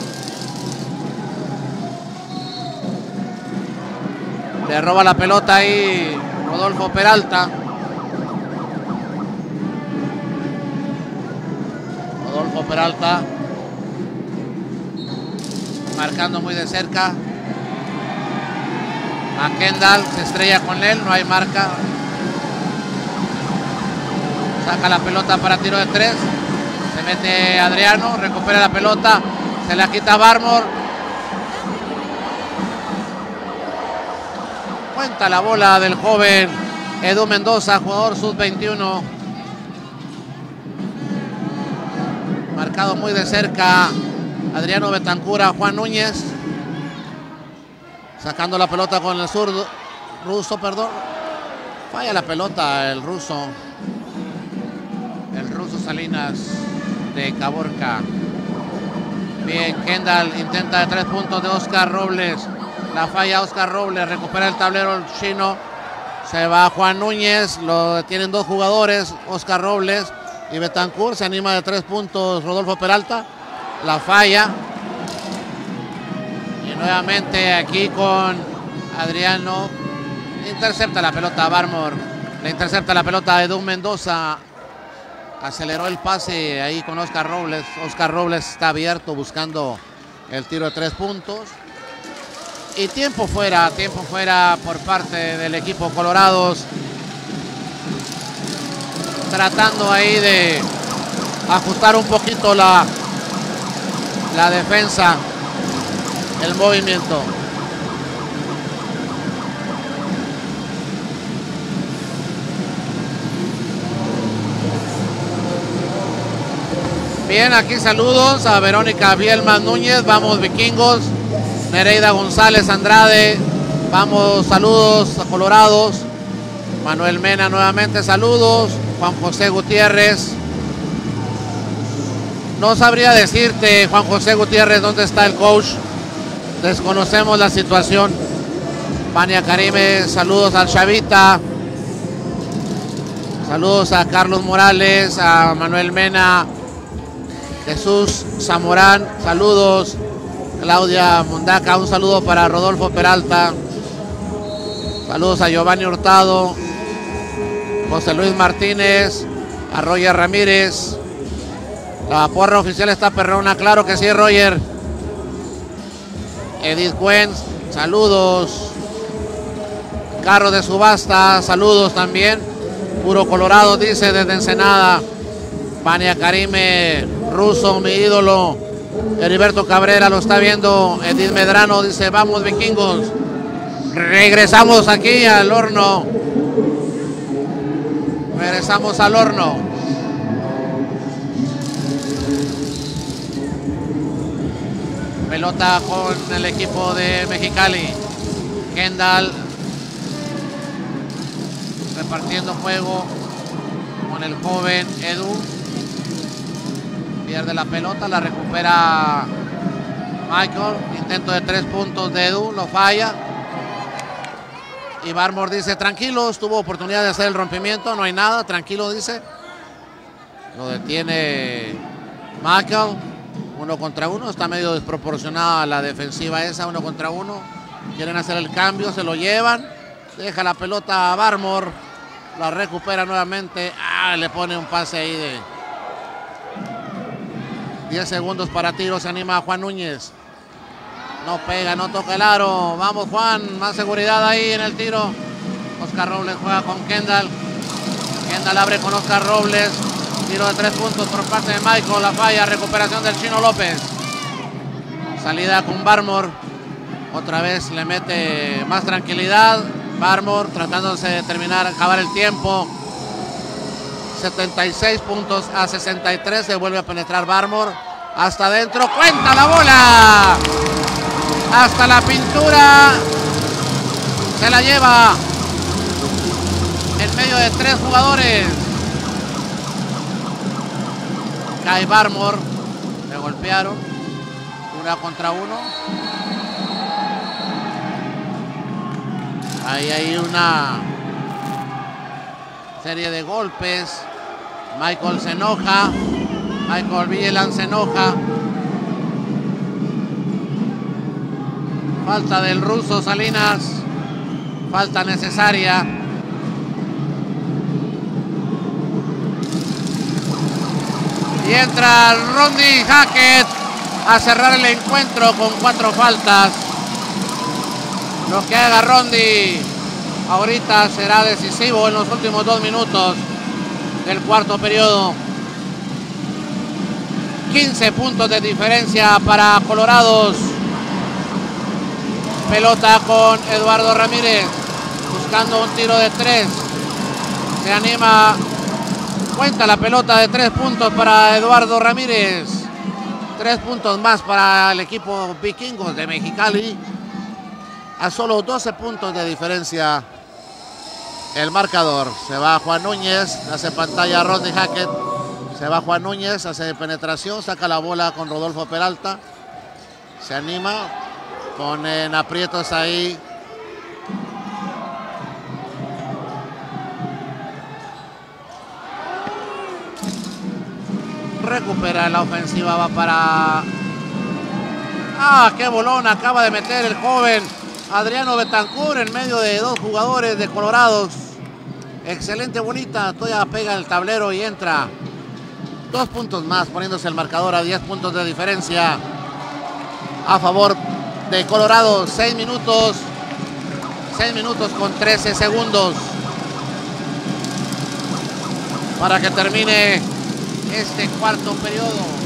Le roba la pelota ahí Rodolfo Peralta. Rodolfo Peralta marcando muy de cerca a Kendall, se estrella con él, no hay marca. Saca la pelota para tiro de 3. Se mete Adriano, recupera la pelota, se la quita Barmore. Cuenta la bola del joven Edu Mendoza, jugador sub-21. Marcado muy de cerca Adriano Betancourt a Juan Núñez. Sacando la pelota con el zurdo. Ruso, perdón. Falla la pelota el ruso. El ruso Salinas de Caborca. Bien, Kendall intenta de 3 puntos de Oscar Robles. La falla Oscar Robles, recupera el tablero el chino. Se va Juan Núñez, lo detienen 2 jugadores, Oscar Robles y Betancourt. Se anima de 3 puntos Rodolfo Peralta. La falla. Y nuevamente aquí con Adriano. Intercepta la pelota Barmore. Le intercepta la pelota a Edu Mendoza. Aceleró el pase ahí con Oscar Robles. Oscar Robles está abierto buscando el tiro de 3 puntos. Y tiempo fuera por parte del equipo Colorados. Tratando ahí de ajustar un poquito la defensa, el movimiento. Bien, aquí saludos a Verónica Bielman Núñez, vamos Vikingos. Nereida González Andrade, vamos, saludos a Colorados. Manuel Mena nuevamente, saludos. Juan José Gutiérrez. No sabría decirte, Juan José Gutiérrez, dónde está el coach. Desconocemos la situación. Vania Karime, saludos al Chavita. Saludos a Carlos Morales, a Manuel Mena, Jesús Zamorán, saludos. Claudia Mondaca, un saludo para Rodolfo Peralta. Saludos a Giovanni Hurtado. José Luis Martínez, a Roger Ramírez. La porra oficial está perrona, claro que sí, Roger. Edith Cuen, saludos. Carro de subasta, saludos también. Puro Colorado, dice desde Ensenada. Vania Karime, Russo, mi ídolo. Heriberto Cabrera lo está viendo. Edith Medrano dice, vamos vikingos. Regresamos aquí al horno. Regresamos al horno. Pelota con el equipo de Mexicali. Kendall repartiendo juego con el joven Edu. Pierde la pelota, la recupera Michael. Intento de 3 puntos de Edu, lo falla. Y Barmore dice, tranquilos, tuvo oportunidad de hacer el rompimiento, no hay nada, tranquilo, dice. Lo detiene Michael. 1 contra 1, está medio desproporcionada la defensiva esa, 1 contra 1. Quieren hacer el cambio, se lo llevan. Deja la pelota a Barmore. La recupera nuevamente. Le pone un pase ahí de 10 segundos para tiro. Se anima a Juan Núñez. No pega, no toca el aro. Vamos, Juan, más seguridad ahí en el tiro. Oscar Robles juega con Kendall. Kendall abre con Oscar Robles. Tiro de 3 puntos por parte de Michael. La falla, recuperación del Chino López. Salida con Barmore. Otra vez le mete más tranquilidad. Barmore tratándose de terminar, acabar el tiempo. 76 puntos a 63. Se vuelve a penetrar Barmore. Hasta adentro. Cuenta la bola. Hasta la pintura. Se la lleva. En medio de 3 jugadores. Cae Barmore. Le golpearon. 1 contra 1. Ahí hay una serie de golpes. Michael se enoja. Michael Villan se enoja. Falta del ruso Salinas. Falta necesaria. Y entra Rodney Hackett a cerrar el encuentro con 4 faltas. Lo que haga Rondi ahorita será decisivo en los últimos 2 minutos del cuarto periodo. 15 puntos de diferencia para Colorados. Pelota con Eduardo Ramírez. Buscando un tiro de 3. Se anima. Cuenta la pelota de 3 puntos para Eduardo Ramírez. 3 puntos más para el equipo Vikingos de Mexicali. A solo 12 puntos de diferencia el marcador. Se va Juan Núñez, hace pantalla a Rodney Hackett. Se va Juan Núñez, hace penetración, saca la bola con Rodolfo Peralta. Se anima, ponen aprietos ahí. Recupera la ofensiva, va para... ¡Qué bolón acaba de meter el joven Adriano Betancourt en medio de 2 jugadores de Colorados! Excelente, bonita, todavía pega el tablero y entra. 2 puntos más, poniéndose el marcador a 10 puntos de diferencia a favor de Colorado. 6 minutos con 13 segundos para que termine este cuarto periodo.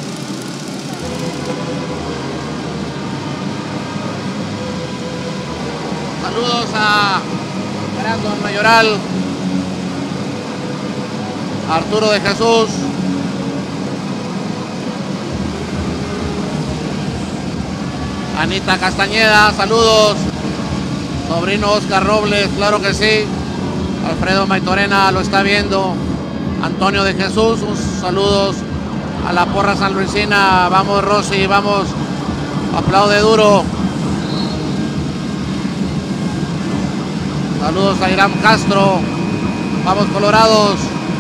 Saludos a Brandon Mayoral, Arturo de Jesús, Anita Castañeda, saludos. Sobrino Oscar Robles, claro que sí. Alfredo Maitorena lo está viendo. Antonio de Jesús, saludos a la porra sanluisina. Vamos Rosy, vamos, aplaude duro. Saludos a Irán Castro. Vamos Colorados.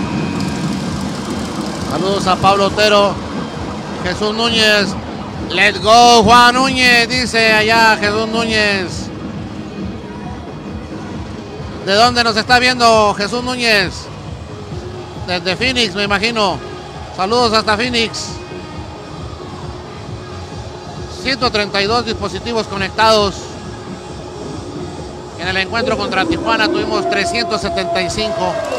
Saludos a Pablo Otero. Jesús Núñez. Let's go Juan Núñez, dice allá Jesús Núñez. ¿De dónde nos está viendo Jesús Núñez? Desde Phoenix, me imagino. Saludos hasta Phoenix. 132 dispositivos conectados. En el encuentro contra Tijuana tuvimos 375.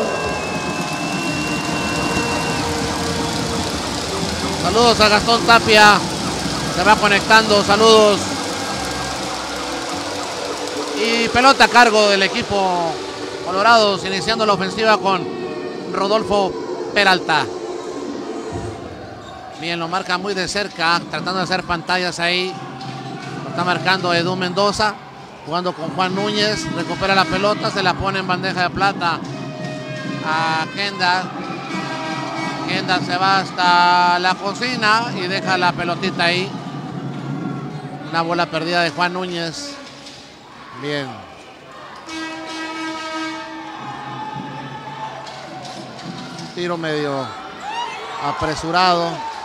Saludos a Gastón Tapia. Se va conectando. Saludos. Y pelota a cargo del equipo Colorados, iniciando la ofensiva con Rodolfo Peralta. Bien, lo marca muy de cerca, tratando de hacer pantallas ahí. Lo está marcando Edu Mendoza, jugando con Juan Núñez. Recupera la pelota, se la pone en bandeja de plata a Kendall. Kendall se va hasta la cocina y deja la pelotita ahí. Una bola perdida de Juan Núñez. Bien. Tiro medio apresurado.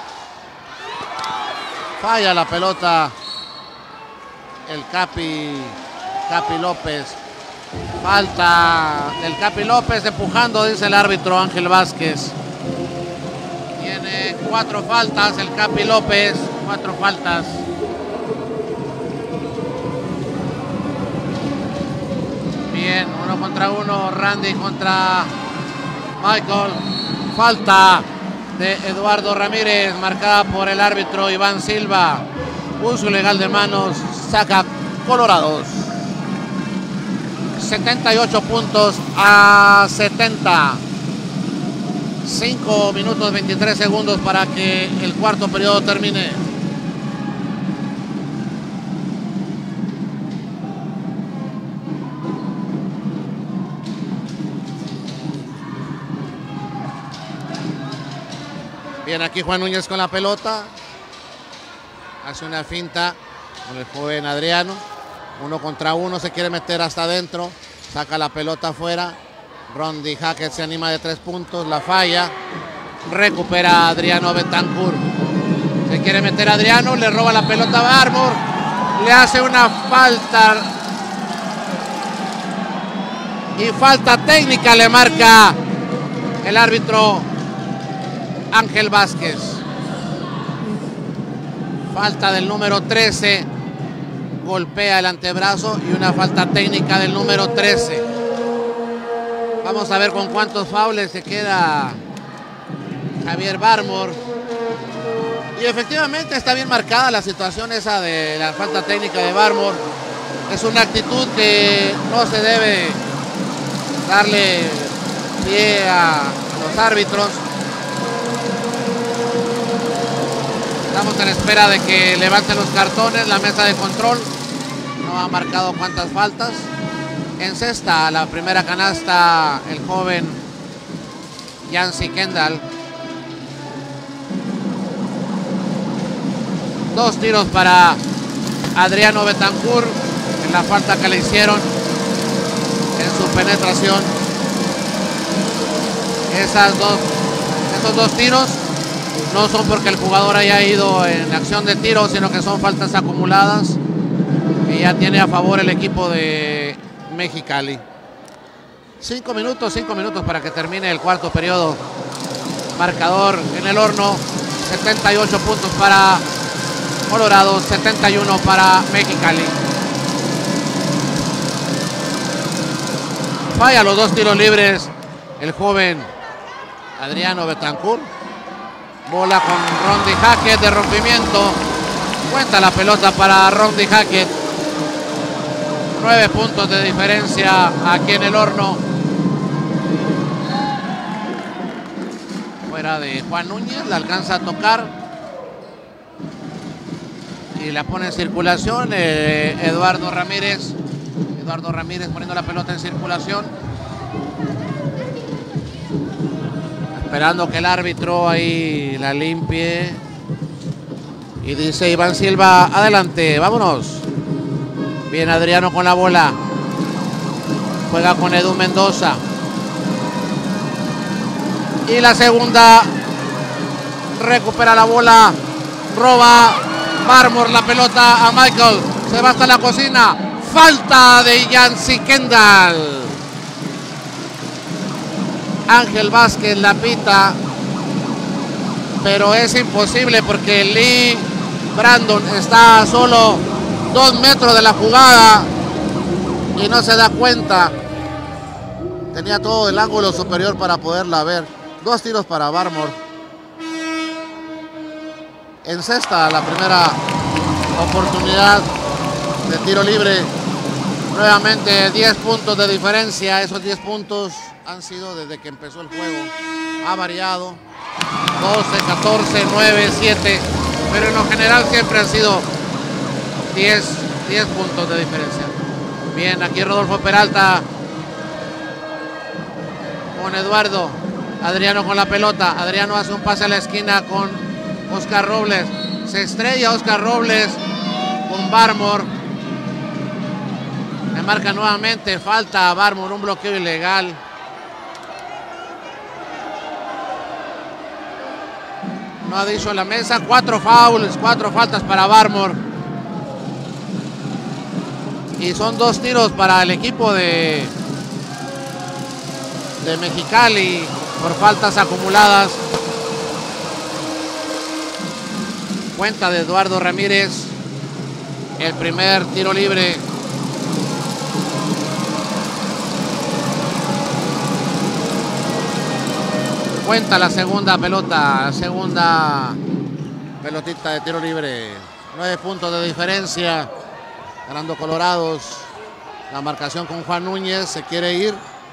Falla la pelota el Capi López. Falta del Capi López, empujando, dice el árbitro Ángel Vázquez. Tiene 4 faltas el Capi López, 4 faltas. Bien, 1 contra 1, Randy contra Michael. Falta de Eduardo Ramírez, marcada por el árbitro Iván Silva. Uso ilegal de manos, saca Colorados. 78 puntos a 70. 5 minutos 23 segundos para que el cuarto periodo termine. Bien, aquí Juan Núñez con la pelota. Hace una finta con el joven Adriano. 1 contra 1, se quiere meter hasta adentro. Saca la pelota afuera. Rondy Hackett se anima de 3 puntos, la falla. Recupera Adriano Betancourt. Se quiere meter Adriano, le roba la pelota a Barmore. Le hace una falta. Y falta técnica le marca el árbitro Ángel Vázquez. Falta del número 13. Golpea el antebrazo y una falta técnica del número 13. Vamos a ver con cuántos faules se queda Javier Barmore. Y efectivamente está bien marcada la situación esa de la falta técnica de Barmore. Es una actitud que no se debe darle pie a los árbitros. Estamos en espera de que levanten los cartones la mesa de control. No ha marcado cuántas faltas. Encesta la primera canasta el joven Yancy Kendall. 2 tiros para Adriano Betancourt en la falta que le hicieron en su penetración. Esos dos tiros no son porque el jugador haya ido en acción de tiro, sino que son faltas acumuladas y ya tiene a favor el equipo de Mexicali. 5 minutos para que termine el cuarto periodo. Marcador en el horno. 78 puntos para Colorado, 71 para Mexicali. Falla los 2 tiros libres el joven Adriano Betancourt. Bola con Rondy Hackett de rompimiento. Cuenta la pelota para Rondy Hackett. 9 puntos de diferencia aquí en el horno. Fuera de Juan Núñez, la alcanza a tocar y la pone en circulación Eduardo Ramírez. Eduardo Ramírez poniendo la pelota en circulación, esperando que el árbitro ahí la limpie. Y dice Iván Silva, adelante, vámonos. Bien Adriano con la bola. Juega con Edu Mendoza. Y la segunda. Recupera la bola. Roba Barmore la pelota a Michael. Se va hasta la cocina. Falta de Yancy Kendall. Ángel Vázquez la pita, pero es imposible porque Lee Brandon está a solo 2 metros de la jugada y no se da cuenta. Tenía todo el ángulo superior para poderla ver. 2 tiros para Barmore. Encesta la primera oportunidad de tiro libre. Nuevamente 10 puntos de diferencia. Esos 10 puntos han sido desde que empezó el juego. Ha variado. 12, 14, 9, 7. Pero en lo general siempre han sido 10 puntos de diferencia. Bien, aquí Rodolfo Peralta con Eduardo. Adriano con la pelota. Adriano hace un pase a la esquina con Oscar Robles. Se estrella Oscar Robles con Barmore. Le marca nuevamente falta a Barmore, un bloqueo ilegal. No ha dicho la mesa. 4 fouls, 4 faltas para Barmore. Y son 2 tiros para el equipo de Mexicali por faltas acumuladas. Cuenta de Eduardo Ramírez. El primer tiro libre. Cuenta la segunda pelota. Segunda pelotita de tiro libre. 9 puntos de diferencia. Ganando Colorados. La marcación con Juan Núñez. Se quiere ir.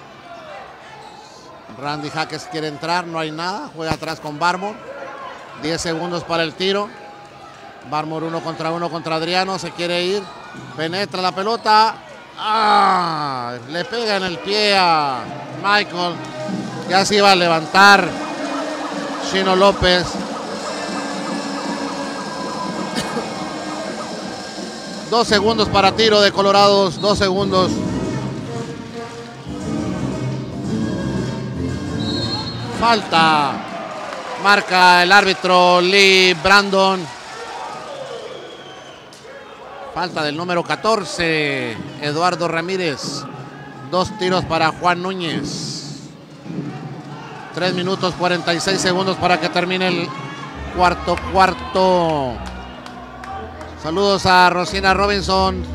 Randy Jaques quiere entrar. No hay nada. Juega atrás con Barmore. 10 segundos para el tiro. Barmore 1 contra 1 contra Adriano. Se quiere ir. Penetra la pelota. ¡Ah! Le pega en el pie a Michael. Ya se iba a levantar Chino López. Dos segundos para tiro de Colorados. 2 segundos. Falta. Marca el árbitro Lee Brandon. Falta del número 14, Eduardo Ramírez. 2 tiros para Juan Núñez. 3 minutos 46 segundos para que termine el cuarto. Saludos a Rosina Robinson.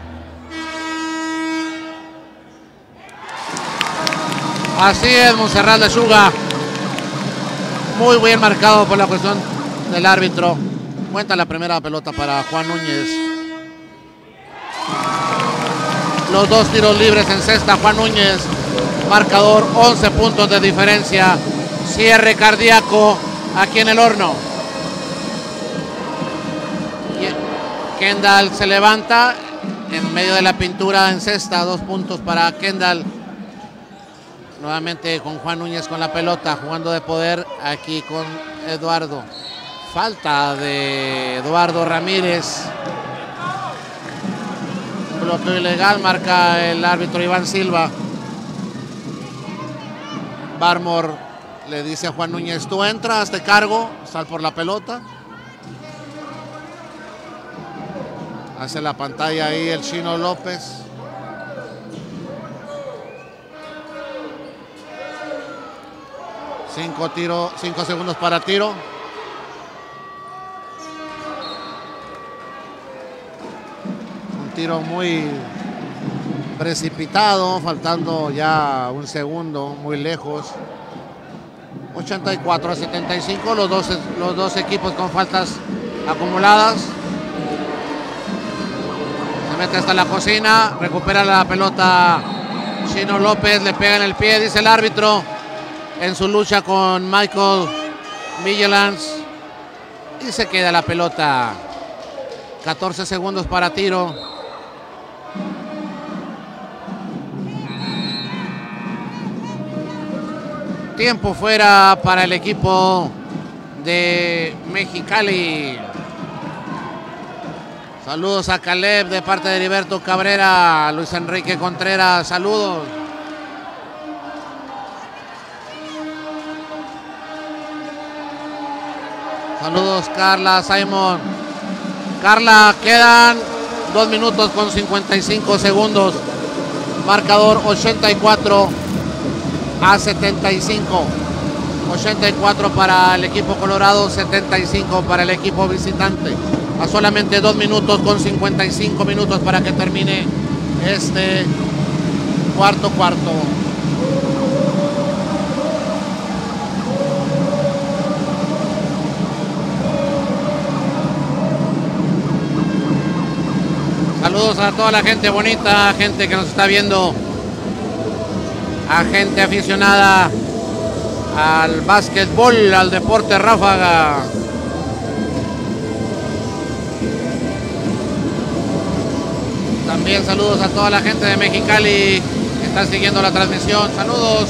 Así es, Montserrat Lechuga. Muy bien marcado por la cuestión del árbitro. Cuenta la primera pelota para Juan Núñez. Los 2 tiros libres en cesta, Juan Núñez. Marcador, 11 puntos de diferencia. Cierre cardíaco aquí en el horno. Kendall se levanta en medio de la pintura en cesta. 2 puntos para Kendall. Nuevamente con Juan Núñez con la pelota, jugando de poder aquí con Eduardo. Falta de Eduardo Ramírez. Bloqueo ilegal, marca el árbitro Iván Silva. Barmore le dice a Juan Núñez: tú entras, te cargo, sal por la pelota. Hace la pantalla ahí el Chino López. Cinco segundos para tiro. Un tiro muy precipitado, faltando ya 1 segundo, muy lejos. 84-75, los dos equipos con faltas acumuladas. Se mete hasta la cocina, recupera la pelota Chino López, le pega en el pie, dice el árbitro, en su lucha con Michael Vigilance, y se queda la pelota. 14 segundos para tiro. Tiempo fuera para el equipo de Mexicali. Saludos a Caleb de parte de Heriberto Cabrera, Luis Enrique Contreras, saludos. Saludos Carla, Simon. Carla, quedan 2 minutos con 55 segundos. Marcador a 75. 84 para el equipo colorado, 75 para el equipo visitante. A solamente 2 minutos con 55 minutos para que termine este cuarto. Saludos a toda la gente bonita, gente que nos está viendo, a gente aficionada al básquetbol, al deporte ráfaga. También saludos a toda la gente de Mexicali que está siguiendo la transmisión. Saludos.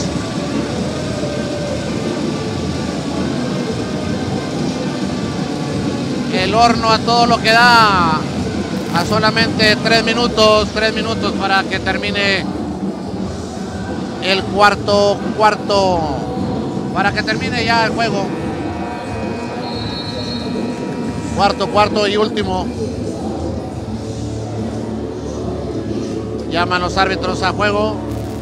El horno a todo lo que da. A solamente 3 minutos para que termine el cuarto. Para que termine ya el juego. Cuarto y último. Llaman los árbitros a juego.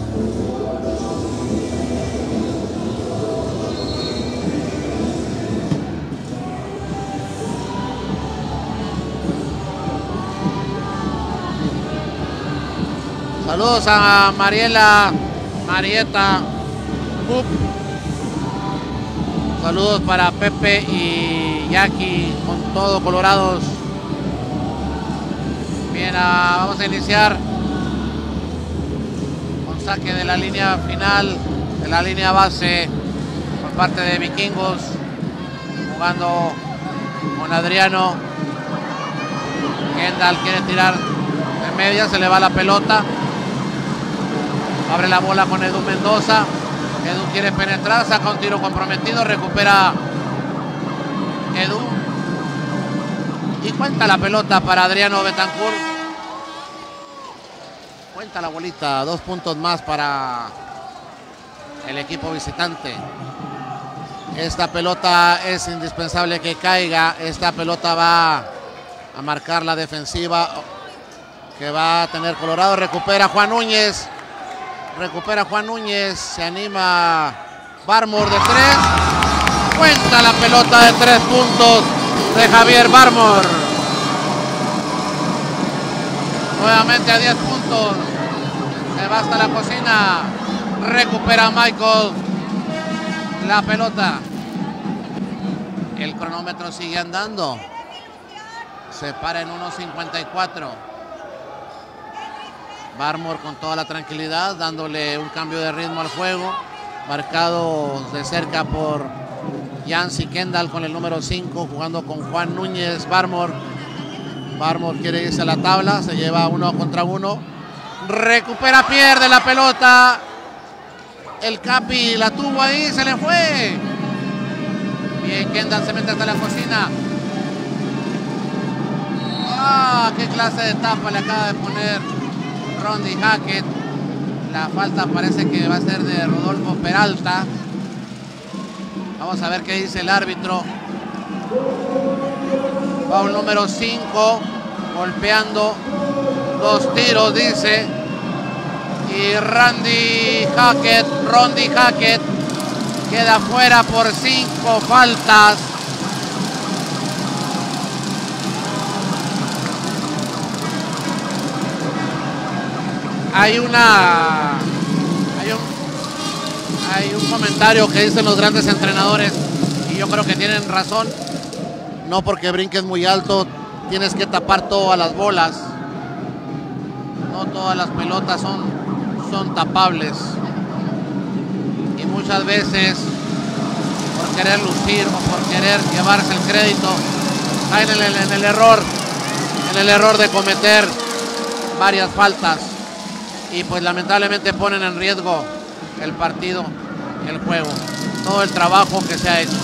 Saludos a Marieta Pup. Saludos para Pepe y Jackie con todo Colorados. Bien, vamos a iniciar con saque de la línea final, de la línea base por parte de Vikingos, jugando con Adriano. Kendall quiere tirar de media, se le va la pelota. Abre la bola con Edu Mendoza. Edu quiere penetrar, saca un tiro comprometido, recupera Edu. Y cuenta la pelota para Adriano Betancourt. Cuenta la bolita, 2 puntos más para el equipo visitante. Esta pelota es indispensable que caiga. Esta pelota va a marcar la defensiva que va a tener Colorado. Recupera Juan Núñez. Se anima Barmore de 3. Cuenta la pelota de 3 puntos de Javier Barmore. Nuevamente a 10 puntos. Se va hasta la cocina. Recupera Michael la pelota. El cronómetro sigue andando. Se para en 1:54. Barmore con toda la tranquilidad, dándole un cambio de ritmo al juego, marcado de cerca por Yancy Kendall con el número 5, jugando con Juan Núñez. Barmore quiere irse a la tabla, se lleva 1 contra 1, recupera, pierde la pelota, el Capi la tuvo ahí, se le fue. Bien, Kendall se mete hasta la cocina. Qué clase de tapa le acaba de poner Rondy Hackett. La falta parece que va a ser de Rodolfo Peralta. Vamos a ver qué dice el árbitro. Va un número 5 golpeando 2 tiros, dice. Y Rondy Hackett queda fuera por 5 faltas. Hay un comentario que dicen los grandes entrenadores, y yo creo que tienen razón. No porque brinques muy alto tienes que tapar todas las bolas. No todas las pelotas son tapables. Y muchas veces, por querer lucir o por querer llevarse el crédito, caen en el error de cometer varias faltas. Y pues lamentablemente ponen en riesgo el partido, el juego, todo el trabajo que se ha hecho.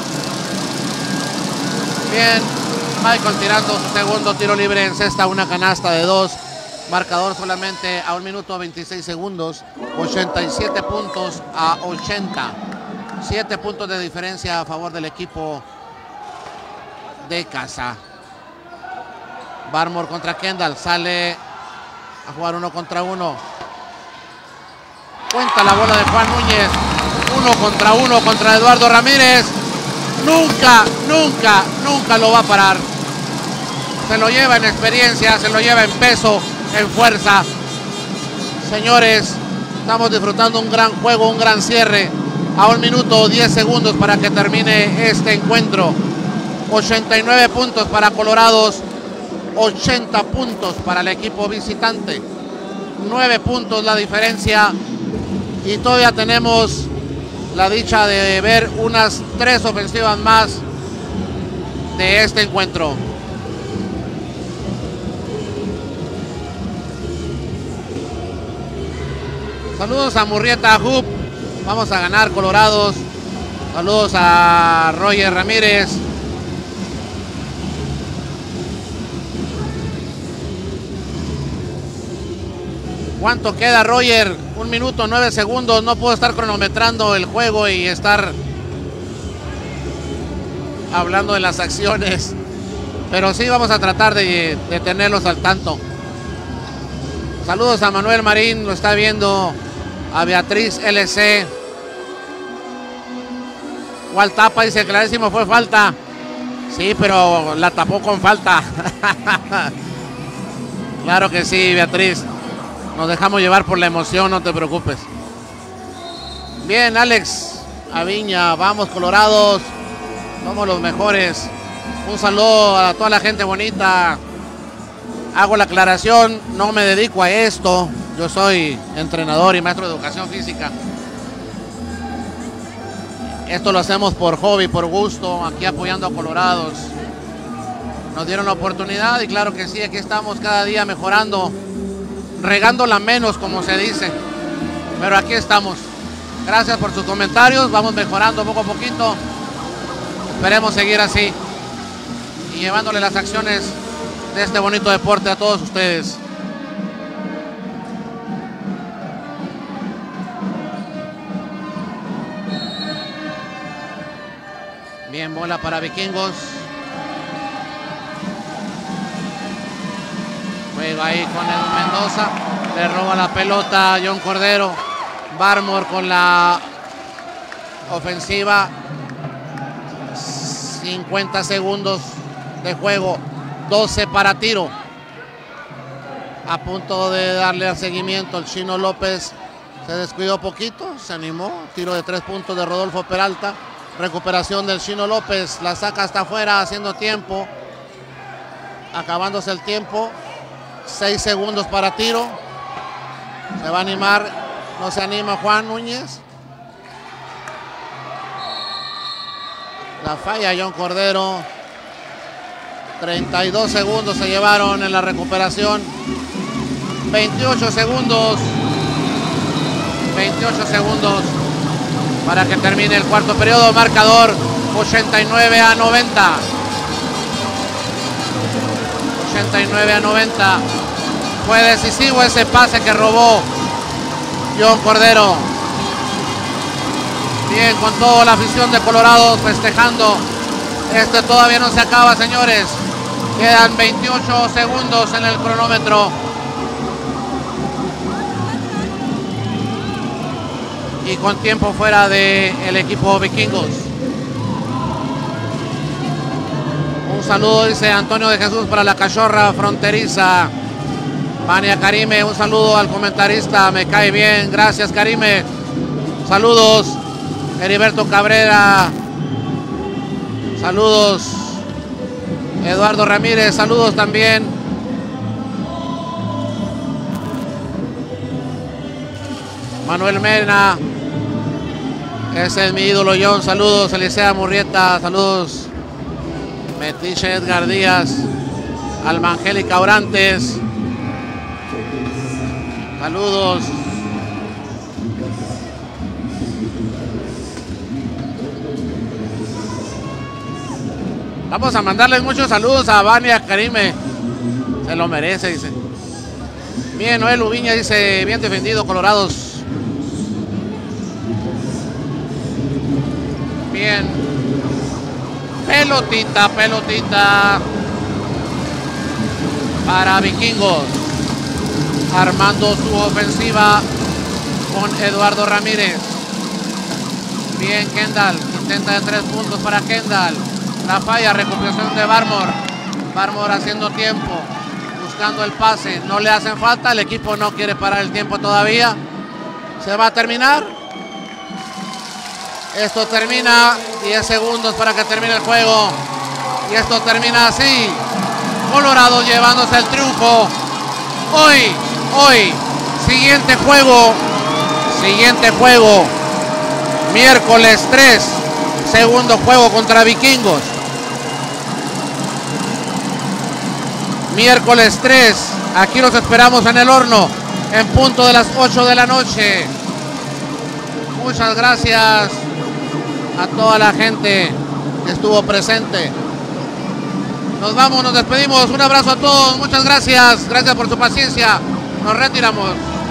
Bien, Michael tirando su segundo tiro libre en cesta, una canasta de 2. Marcador solamente a 1 minuto 26 segundos, 87 puntos a 80. 7 puntos de diferencia a favor del equipo de casa. Barmore contra Kendall, sale a jugar 1 contra 1. Cuenta la bola de Juan Núñez. 1 contra Eduardo Ramírez. Nunca lo va a parar. Se lo lleva en experiencia, se lo lleva en peso, en fuerza. Señores, estamos disfrutando un gran juego, un gran cierre. A 1 minuto 10 segundos para que termine este encuentro. 89 puntos para Colorados, 80 puntos para el equipo visitante. 9 puntos la diferencia. Y todavía tenemos la dicha de ver unas 3 ofensivas más de este encuentro. Saludos a Murrieta Hub. Vamos a ganar Colorados. Saludos a Roger Ramírez. ¿Cuánto queda, Roger? 1 minuto 9 segundos. No puedo estar cronometrando el juego y estar hablando de las acciones. Pero sí vamos a tratar de tenerlos al tanto. Saludos a Manuel Marín, lo está viendo. A Beatriz LC. ¿Cuál tapa? Dice, clarísimo, fue falta. Sí, pero la tapó con falta. Claro que sí, Beatriz. Nos dejamos llevar por la emoción, no te preocupes. Bien, Alex Aviña, vamos Colorados. Somos los mejores. Un saludo a toda la gente bonita. Hago la aclaración, no me dedico a esto. Yo soy entrenador y maestro de educación física. Esto lo hacemos por hobby, por gusto, aquí apoyando a Colorados. Nos dieron la oportunidad y claro que sí, aquí estamos cada día mejorando, regándola menos, como se dice. Pero aquí estamos. Gracias por sus comentarios, vamos mejorando poco a poquito. Esperemos seguir así y llevándole las acciones de este bonito deporte a todos ustedes. Bien, bola para Vikingos. Juega ahí con Edu Mendoza. Le roba la pelota a John Cordero. Barmore con la ofensiva. 50 segundos de juego. 12 para tiro. A punto de darle al seguimiento. El Chino López se descuidó poquito. Se animó. Tiro de 3 puntos de Rodolfo Peralta. Recuperación del Chino López, la saca hasta afuera haciendo tiempo, acabándose el tiempo, 6 segundos para tiro, se va a animar, no se anima Juan Núñez, la falla John Cordero, 32 segundos se llevaron en la recuperación, 28 segundos para que termine el cuarto periodo. Marcador 89-90. 89-90. Fue decisivo ese pase que robó John Cordero. Bien, con toda la afición de Colorado festejando. Este todavía no se acaba, señores. Quedan 28 segundos en el cronómetro. Y con tiempo fuera del equipo Vikingos. Un saludo, dice Antonio de Jesús, para la cachorra fronteriza. Vania Karime, un saludo al comentarista, me cae bien, gracias Karime. Saludos, Heriberto Cabrera. Saludos, Eduardo Ramírez, saludos también. Manuel Mena. Ese es mi ídolo John, saludos. Elisea Murrieta, saludos. Metiche Edgar Díaz. Alma Angélica Orantes, saludos. Vamos a mandarles muchos saludos a Vania Karime. Se lo merece, dice. Bien, Noel Ubiña dice, bien defendido, Colorados. Bien. Pelotita para Vikingos. Armando su ofensiva con Eduardo Ramírez. Bien, Kendall. Intenta de 3 puntos para Kendall. La falla, recuperación de Barmore. Barmore haciendo tiempo. Buscando el pase. No le hacen falta. El equipo no quiere parar el tiempo todavía. Se va a terminar. Esto termina. 10 segundos para que termine el juego. Y esto termina así. Colorado llevándose el triunfo. Hoy. Siguiente juego. Miércoles 3. Segundo juego contra Vikingos. Miércoles 3. Aquí los esperamos en el horno. En punto de las 8 de la noche. Muchas gracias a toda la gente que estuvo presente. Nos vamos, nos despedimos. Un abrazo a todos. Muchas gracias. Gracias por su paciencia. Nos retiramos.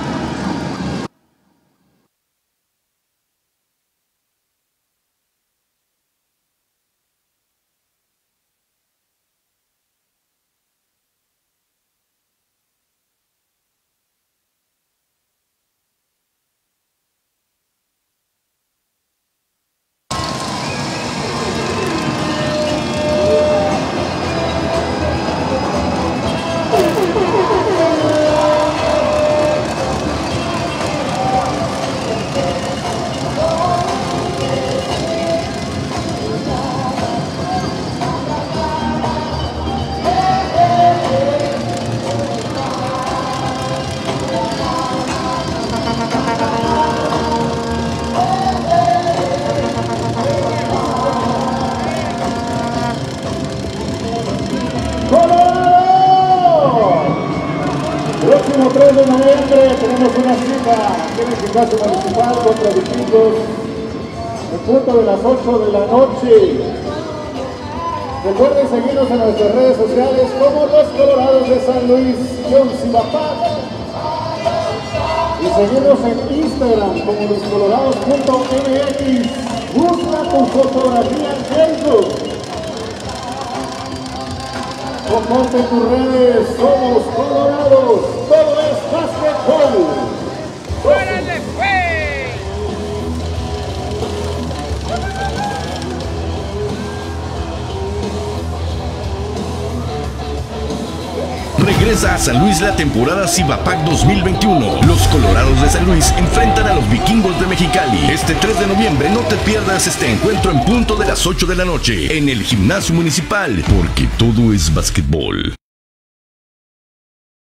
Próximo 3 de noviembre tenemos una cita en el gimnasio municipal contra Vikingos en punto de las 8 de la noche. Recuerden seguirnos en nuestras redes sociales como los Colorados de San Luis _Bapac y seguirnos en Instagram como loscolorados.mx. Busca tu fotografía en Facebook. Comparte tus redes, somos Colorados, todo es básquetbol. ¡Órale, güey! Regresa a San Luis la temporada Cibapac 2021. Los Colorados de San Luis enfrentan a los Vikingos de Mexicali. Este 3 de noviembre no te pierdas este encuentro en punto de las 8 de la noche en el gimnasio municipal, porque todo es básquetbol.